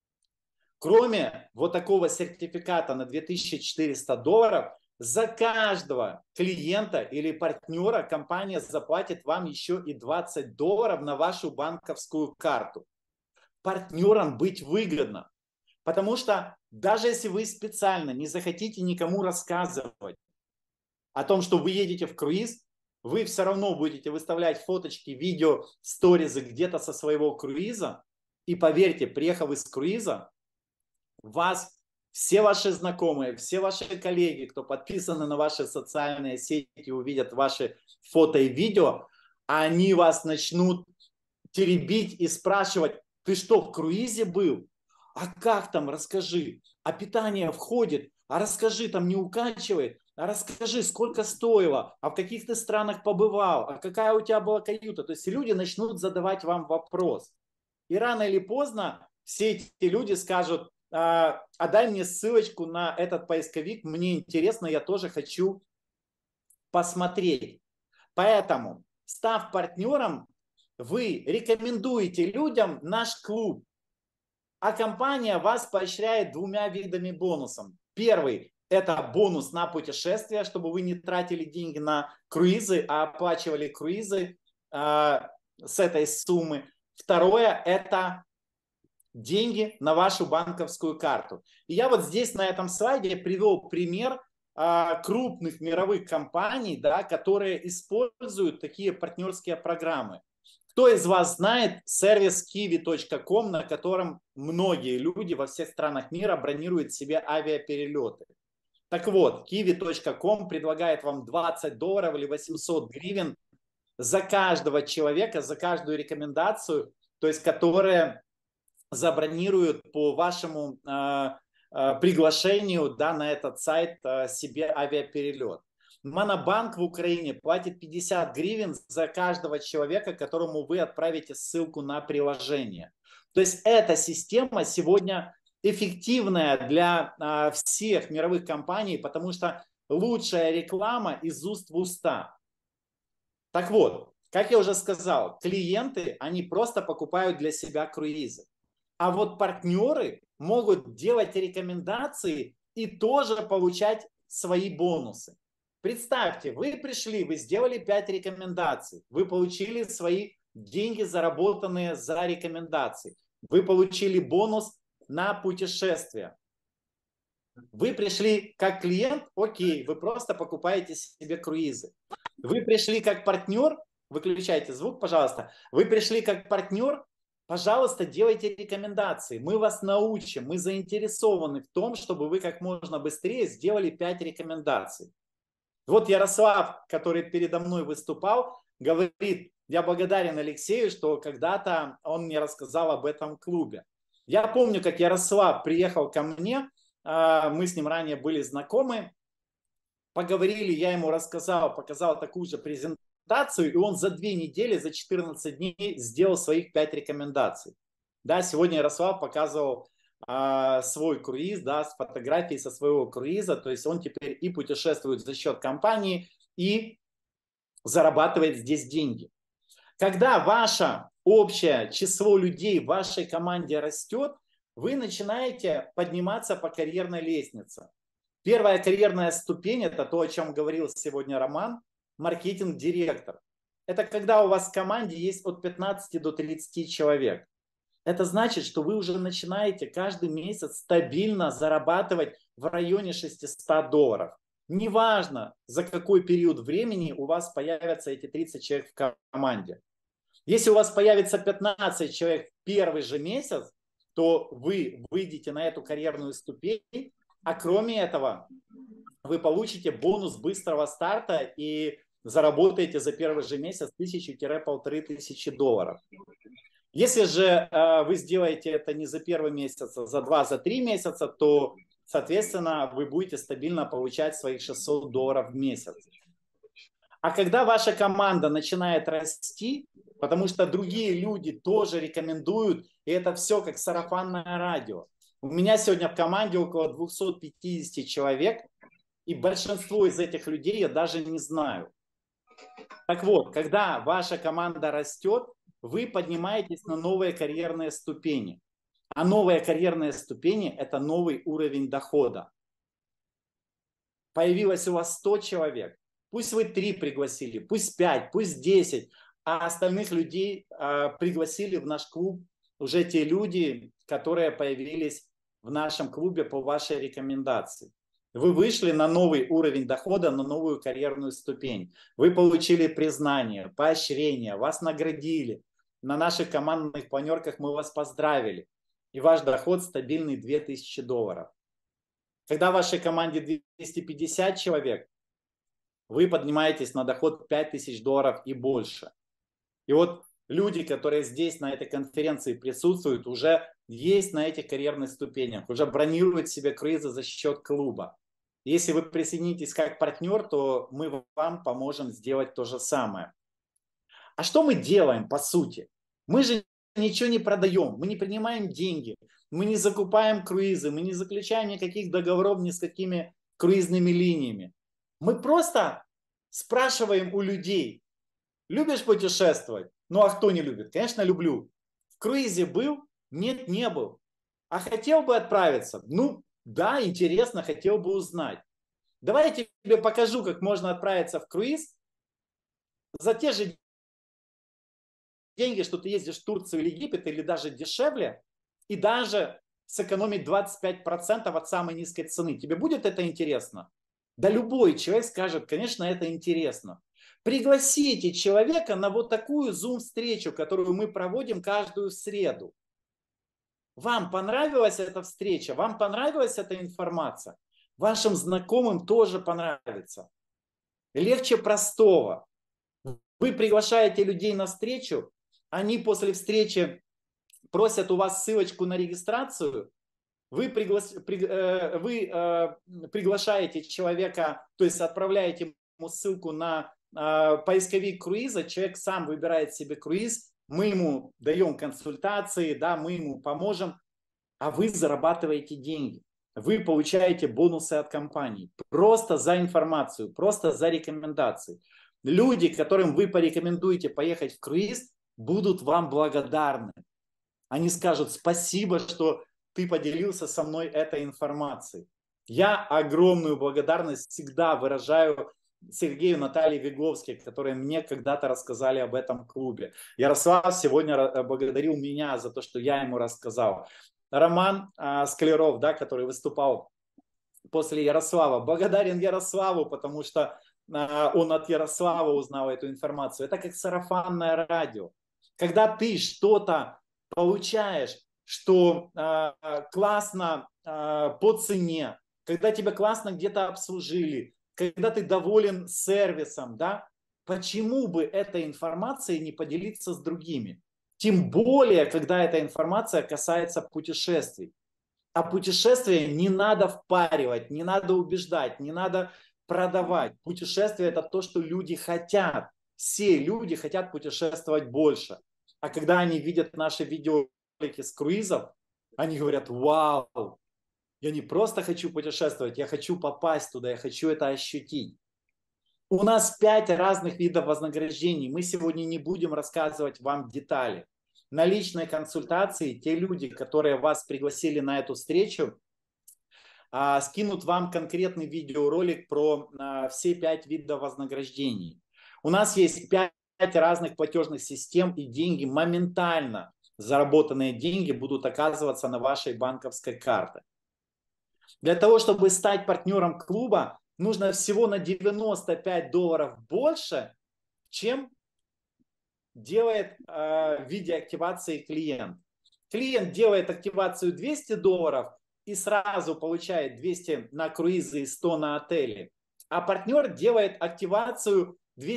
Speaker 1: Кроме вот такого сертификата на $2400, за каждого клиента или партнера компания заплатит вам еще и $20 на вашу банковскую карту. Партнерам быть выгодно, потому что даже если вы специально не захотите никому рассказывать о том, что вы едете в круиз, вы все равно будете выставлять фоточки, видео, сторизы где-то со своего круиза. И поверьте, приехав из круиза, вас все ваши знакомые, все ваши коллеги, кто подписаны на ваши социальные сети, увидят ваши фото и видео, они вас начнут теребить и спрашивать: ты что, в круизе был? А как там, расскажи. А питание входит? А расскажи, там не укачивает? А расскажи, сколько стоило? А в каких ты странах побывал? А какая у тебя была каюта? То есть люди начнут задавать вам вопрос. И рано или поздно все эти люди скажут: а дай мне ссылочку на этот поисковик, мне интересно, я тоже хочу посмотреть. Поэтому, став партнером, вы рекомендуете людям наш клуб, а компания вас поощряет 2 видами бонусов. Первый – это бонус на путешествия, чтобы вы не тратили деньги на круизы, а оплачивали круизы с этой суммы. Второе – это деньги на вашу банковскую карту. И я вот здесь на этом слайде привел пример крупных мировых компаний, да, которые используют такие партнерские программы. Кто из вас знает сервис kiwi.com, на котором многие люди во всех странах мира бронируют себе авиаперелеты? Так вот, kiwi.com предлагает вам $20 или 800 гривен за каждого человека, за каждую рекомендацию, то есть которые забронируют по вашему приглашению, да, на этот сайт себе авиаперелет. Монобанк в Украине платит 50 гривен за каждого человека, которому вы отправите ссылку на приложение. То есть эта система сегодня эффективная для всех мировых компаний, потому что лучшая реклама из уст в уста. Так вот, Как я уже сказал, клиенты, они просто покупают для себя круизы. А вот партнеры могут делать рекомендации и тоже получать свои бонусы. Представьте, вы пришли, вы сделали 5 рекомендаций, вы получили свои деньги, заработанные за рекомендации, вы получили бонус на путешествие. Вы пришли как клиент, окей, вы просто покупаете себе круизы. Вы пришли как партнер, выключайте звук, пожалуйста. Вы пришли как партнер, пожалуйста, делайте рекомендации. Мы вас научим, мы заинтересованы в том, чтобы вы как можно быстрее сделали 5 рекомендаций. Вот Ярослав, который передо мной выступал, говорит, я благодарен Алексею, что когда-то он мне рассказал об этом клубе. Я помню, как Ярослав приехал ко мне, мы с ним ранее были знакомы, поговорили, я ему рассказал, показал такую же презентацию, и он за 2 недели, за 14 дней сделал своих 5 рекомендаций. Да, сегодня Ярослав показывал свой круиз, да, с фотографией со своего круиза, то есть он теперь и путешествует за счет компании, и зарабатывает здесь деньги. Когда ваше общее число людей в вашей команде растет, вы начинаете подниматься по карьерной лестнице. Первая карьерная ступень – это то, о чем говорил сегодня Роман, маркетинг-директор. Это когда у вас в команде есть от 15 до 30 человек. Это значит, что вы уже начинаете каждый месяц стабильно зарабатывать в районе $600. Неважно, за какой период времени у вас появятся эти 30 человек в команде. Если у вас появится 15 человек в первый же месяц, то вы выйдете на эту карьерную ступень, а кроме этого вы получите бонус быстрого старта и заработаете за первый же месяц 1000-1500 $. Если же вы сделаете это не за первый месяц, а за 2, за 3 месяца, то, соответственно, вы будете стабильно получать своих $600 в месяц. А когда ваша команда начинает расти, потому что другие люди тоже рекомендуют, и это все как сарафанное радио. У меня сегодня в команде около 250 человек, и большинство из этих людей я даже не знаю. Так вот, когда ваша команда растет, вы поднимаетесь на новые карьерные ступени. А новые карьерные ступени – это новый уровень дохода. Появилось у вас 100 человек. Пусть вы 3 пригласили, пусть 5, пусть 10, а остальных людей пригласили в наш клуб уже те люди, которые появились в нашем клубе по вашей рекомендации. Вы вышли на новый уровень дохода, на новую карьерную ступень. Вы получили признание, поощрение, вас наградили. На наших командных планерках мы вас поздравили. И ваш доход стабильный $2000. Когда в вашей команде 250 человек, вы поднимаетесь на доход $5000 и больше. И вот люди, которые здесь на этой конференции присутствуют, уже есть на этих карьерных ступенях, уже бронируют себе круизы за счет клуба. Если вы присоединитесь как партнер, то мы вам поможем сделать то же самое. А что мы делаем по сути? Мы же ничего не продаем, мы не принимаем деньги, мы не закупаем круизы, мы не заключаем никаких договоров ни с какими круизными линиями. Мы просто спрашиваем у людей: любишь путешествовать? Ну а кто не любит? Конечно, люблю. В круизе был? Нет, не был. А хотел бы отправиться? Ну да, интересно, хотел бы узнать. Давай я тебе покажу, как можно отправиться в круиз за те же деньги, что ты ездишь в Турцию или Египет, или даже дешевле, и даже сэкономить 25% от самой низкой цены. Тебе будет это интересно? Да любой человек скажет, конечно, это интересно. Пригласите человека на вот такую Zoom-встречу, которую мы проводим каждую среду. Вам понравилась эта встреча? Вам понравилась эта информация? Вашим знакомым тоже понравится. Легче простого. Вы приглашаете людей на встречу, они после встречи просят у вас ссылочку на регистрацию, вы приглашаете человека, то есть отправляете ему ссылку на поисковик круиза, человек сам выбирает себе круиз, мы ему даем консультации, да, мы ему поможем, а вы зарабатываете деньги. Вы получаете бонусы от компании просто за информацию, просто за рекомендации. Люди, которым вы порекомендуете поехать в круиз, будут вам благодарны. Они скажут: спасибо, что ты поделился со мной этой информацией. Я огромную благодарность всегда выражаю Сергею, Наталье Виговской, которые мне когда-то рассказали об этом клубе. Ярослав сегодня благодарил меня за то, что я ему рассказал. Роман Скляров, да, который выступал после Ярослава, благодарен Ярославу, потому что он от Ярослава узнал эту информацию. Это как сарафанное радио. Когда ты что-то получаешь, что классно по цене, когда тебя классно где-то обслужили, когда ты доволен сервисом, да, почему бы этой информацией не поделиться с другими? Тем более, когда эта информация касается путешествий. А путешествия не надо впаривать, не надо убеждать, не надо продавать. Путешествие – это то, что люди хотят. Все люди хотят путешествовать больше. А когда они видят наши видеоролики с круизов, они говорят: вау, я не просто хочу путешествовать, я хочу попасть туда, я хочу это ощутить. У нас 5 разных видов вознаграждений. Мы сегодня не будем рассказывать вам детали. На личной консультации те люди, которые вас пригласили на эту встречу, скинут вам конкретный видеоролик про все 5 видов вознаграждений. У нас есть 5 разных платежных систем, и деньги моментально, заработанные деньги, будут оказываться на вашей банковской карте. Для того, чтобы стать партнером клуба, нужно всего на $95 больше, чем делает в виде активации клиент. Клиент делает активацию $200 и сразу получает 200 на круизы и 100 на отели. А партнер делает активацию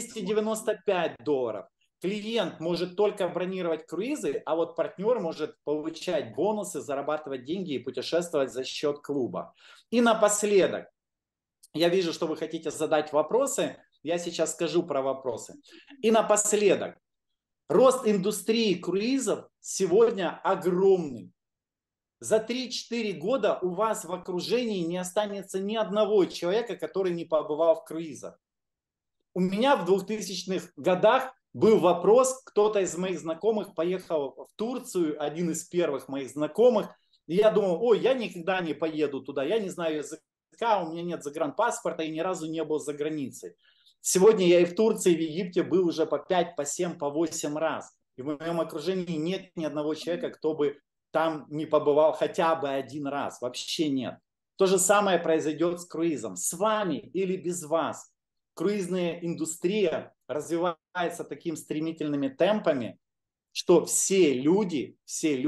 Speaker 1: $295. Клиент может только бронировать круизы, а вот партнер может получать бонусы, зарабатывать деньги и путешествовать за счет клуба. И напоследок, я вижу, что вы хотите задать вопросы, я сейчас скажу про вопросы. И напоследок, рост индустрии круизов сегодня огромный. За 3-4 года у вас в окружении не останется ни одного человека, который не побывал в круизах. У меня в 2000-х годах был вопрос, кто-то из моих знакомых поехал в Турцию, один из первых моих знакомых, и я думал: ой, я никогда не поеду туда, я не знаю языка, у меня нет загранпаспорта и ни разу не был за границей. Сегодня я и в Турции, и в Египте был уже по 5, по 7, по 8 раз. И в моем окружении нет ни одного человека, кто бы там не побывал хотя бы один раз. Вообще нет. То же самое произойдет с круизом. С вами или без вас. Круизная индустрия развивается такими стремительными темпами, что все люди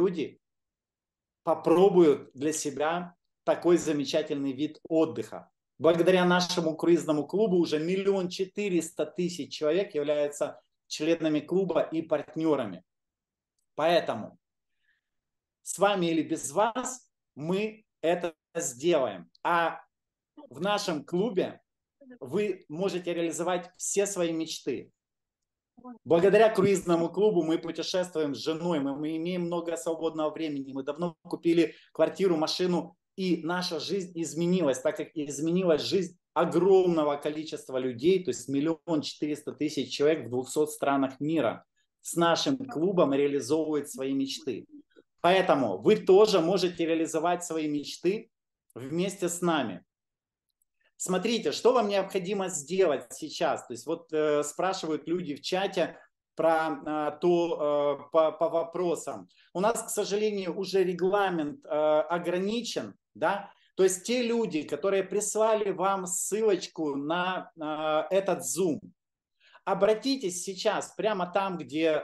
Speaker 1: попробуют для себя такой замечательный вид отдыха. Благодаря нашему круизному клубу уже 1 400 000 человек являются членами клуба и партнерами. Поэтому с вами или без вас мы это сделаем. А в нашем клубе вы можете реализовать все свои мечты. Благодаря круизному клубу мы путешествуем с женой, мы имеем много свободного времени, мы давно купили квартиру, машину, и наша жизнь изменилась, так как изменилась жизнь огромного количества людей, то есть 1 400 000 человек в 200 странах мира с нашим клубом реализовывают свои мечты. Поэтому вы тоже можете реализовать свои мечты вместе с нами. Смотрите, что вам необходимо сделать сейчас. То есть вот спрашивают люди в чате по вопросам. У нас, к сожалению, уже регламент ограничен, да? То есть те люди, которые прислали вам ссылочку на этот Zoom, обратитесь сейчас прямо там, где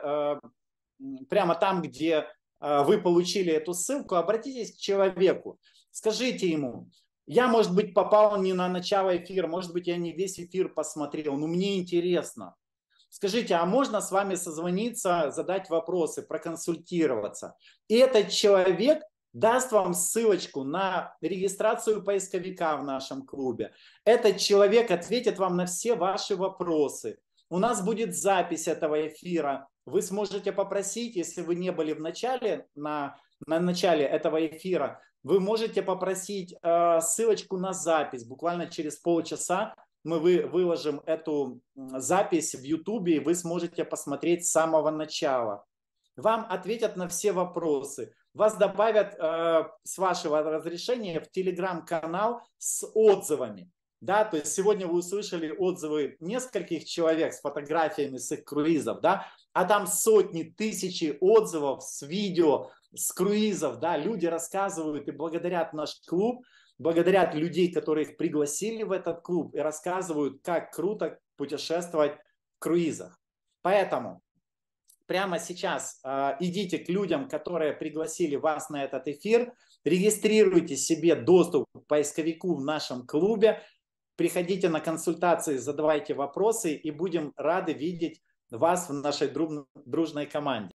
Speaker 1: вы получили эту ссылку, обратитесь к человеку, скажите ему: я, может быть, попал не на начало эфира, может быть, я не весь эфир посмотрел, но мне интересно. Скажите, а можно с вами созвониться, задать вопросы, проконсультироваться? И этот человек даст вам ссылочку на регистрацию поисковика в нашем клубе. Этот человек ответит вам на все ваши вопросы. У нас будет запись этого эфира. Вы сможете попросить, если вы не были в начале, на начале этого эфира, вы можете попросить ссылочку на запись. Буквально через полчаса мы выложим эту запись в YouTube, и вы сможете посмотреть с самого начала. Вам ответят на все вопросы. Вас добавят с вашего разрешения в телеграм-канал с отзывами. Да, то есть сегодня вы услышали отзывы нескольких человек с фотографиями с их круизов, да, а там сотни, тысячи отзывов с видео, с круизов, да, люди рассказывают и благодарят наш клуб, благодарят людей, которые их пригласили в этот клуб и рассказывают, как круто путешествовать в круизах. Поэтому прямо сейчас идите к людям, которые пригласили вас на этот эфир, регистрируйте себе доступ к поисковику в нашем клубе, приходите на консультации, задавайте вопросы, и будем рады видеть вас в нашей дружной команде.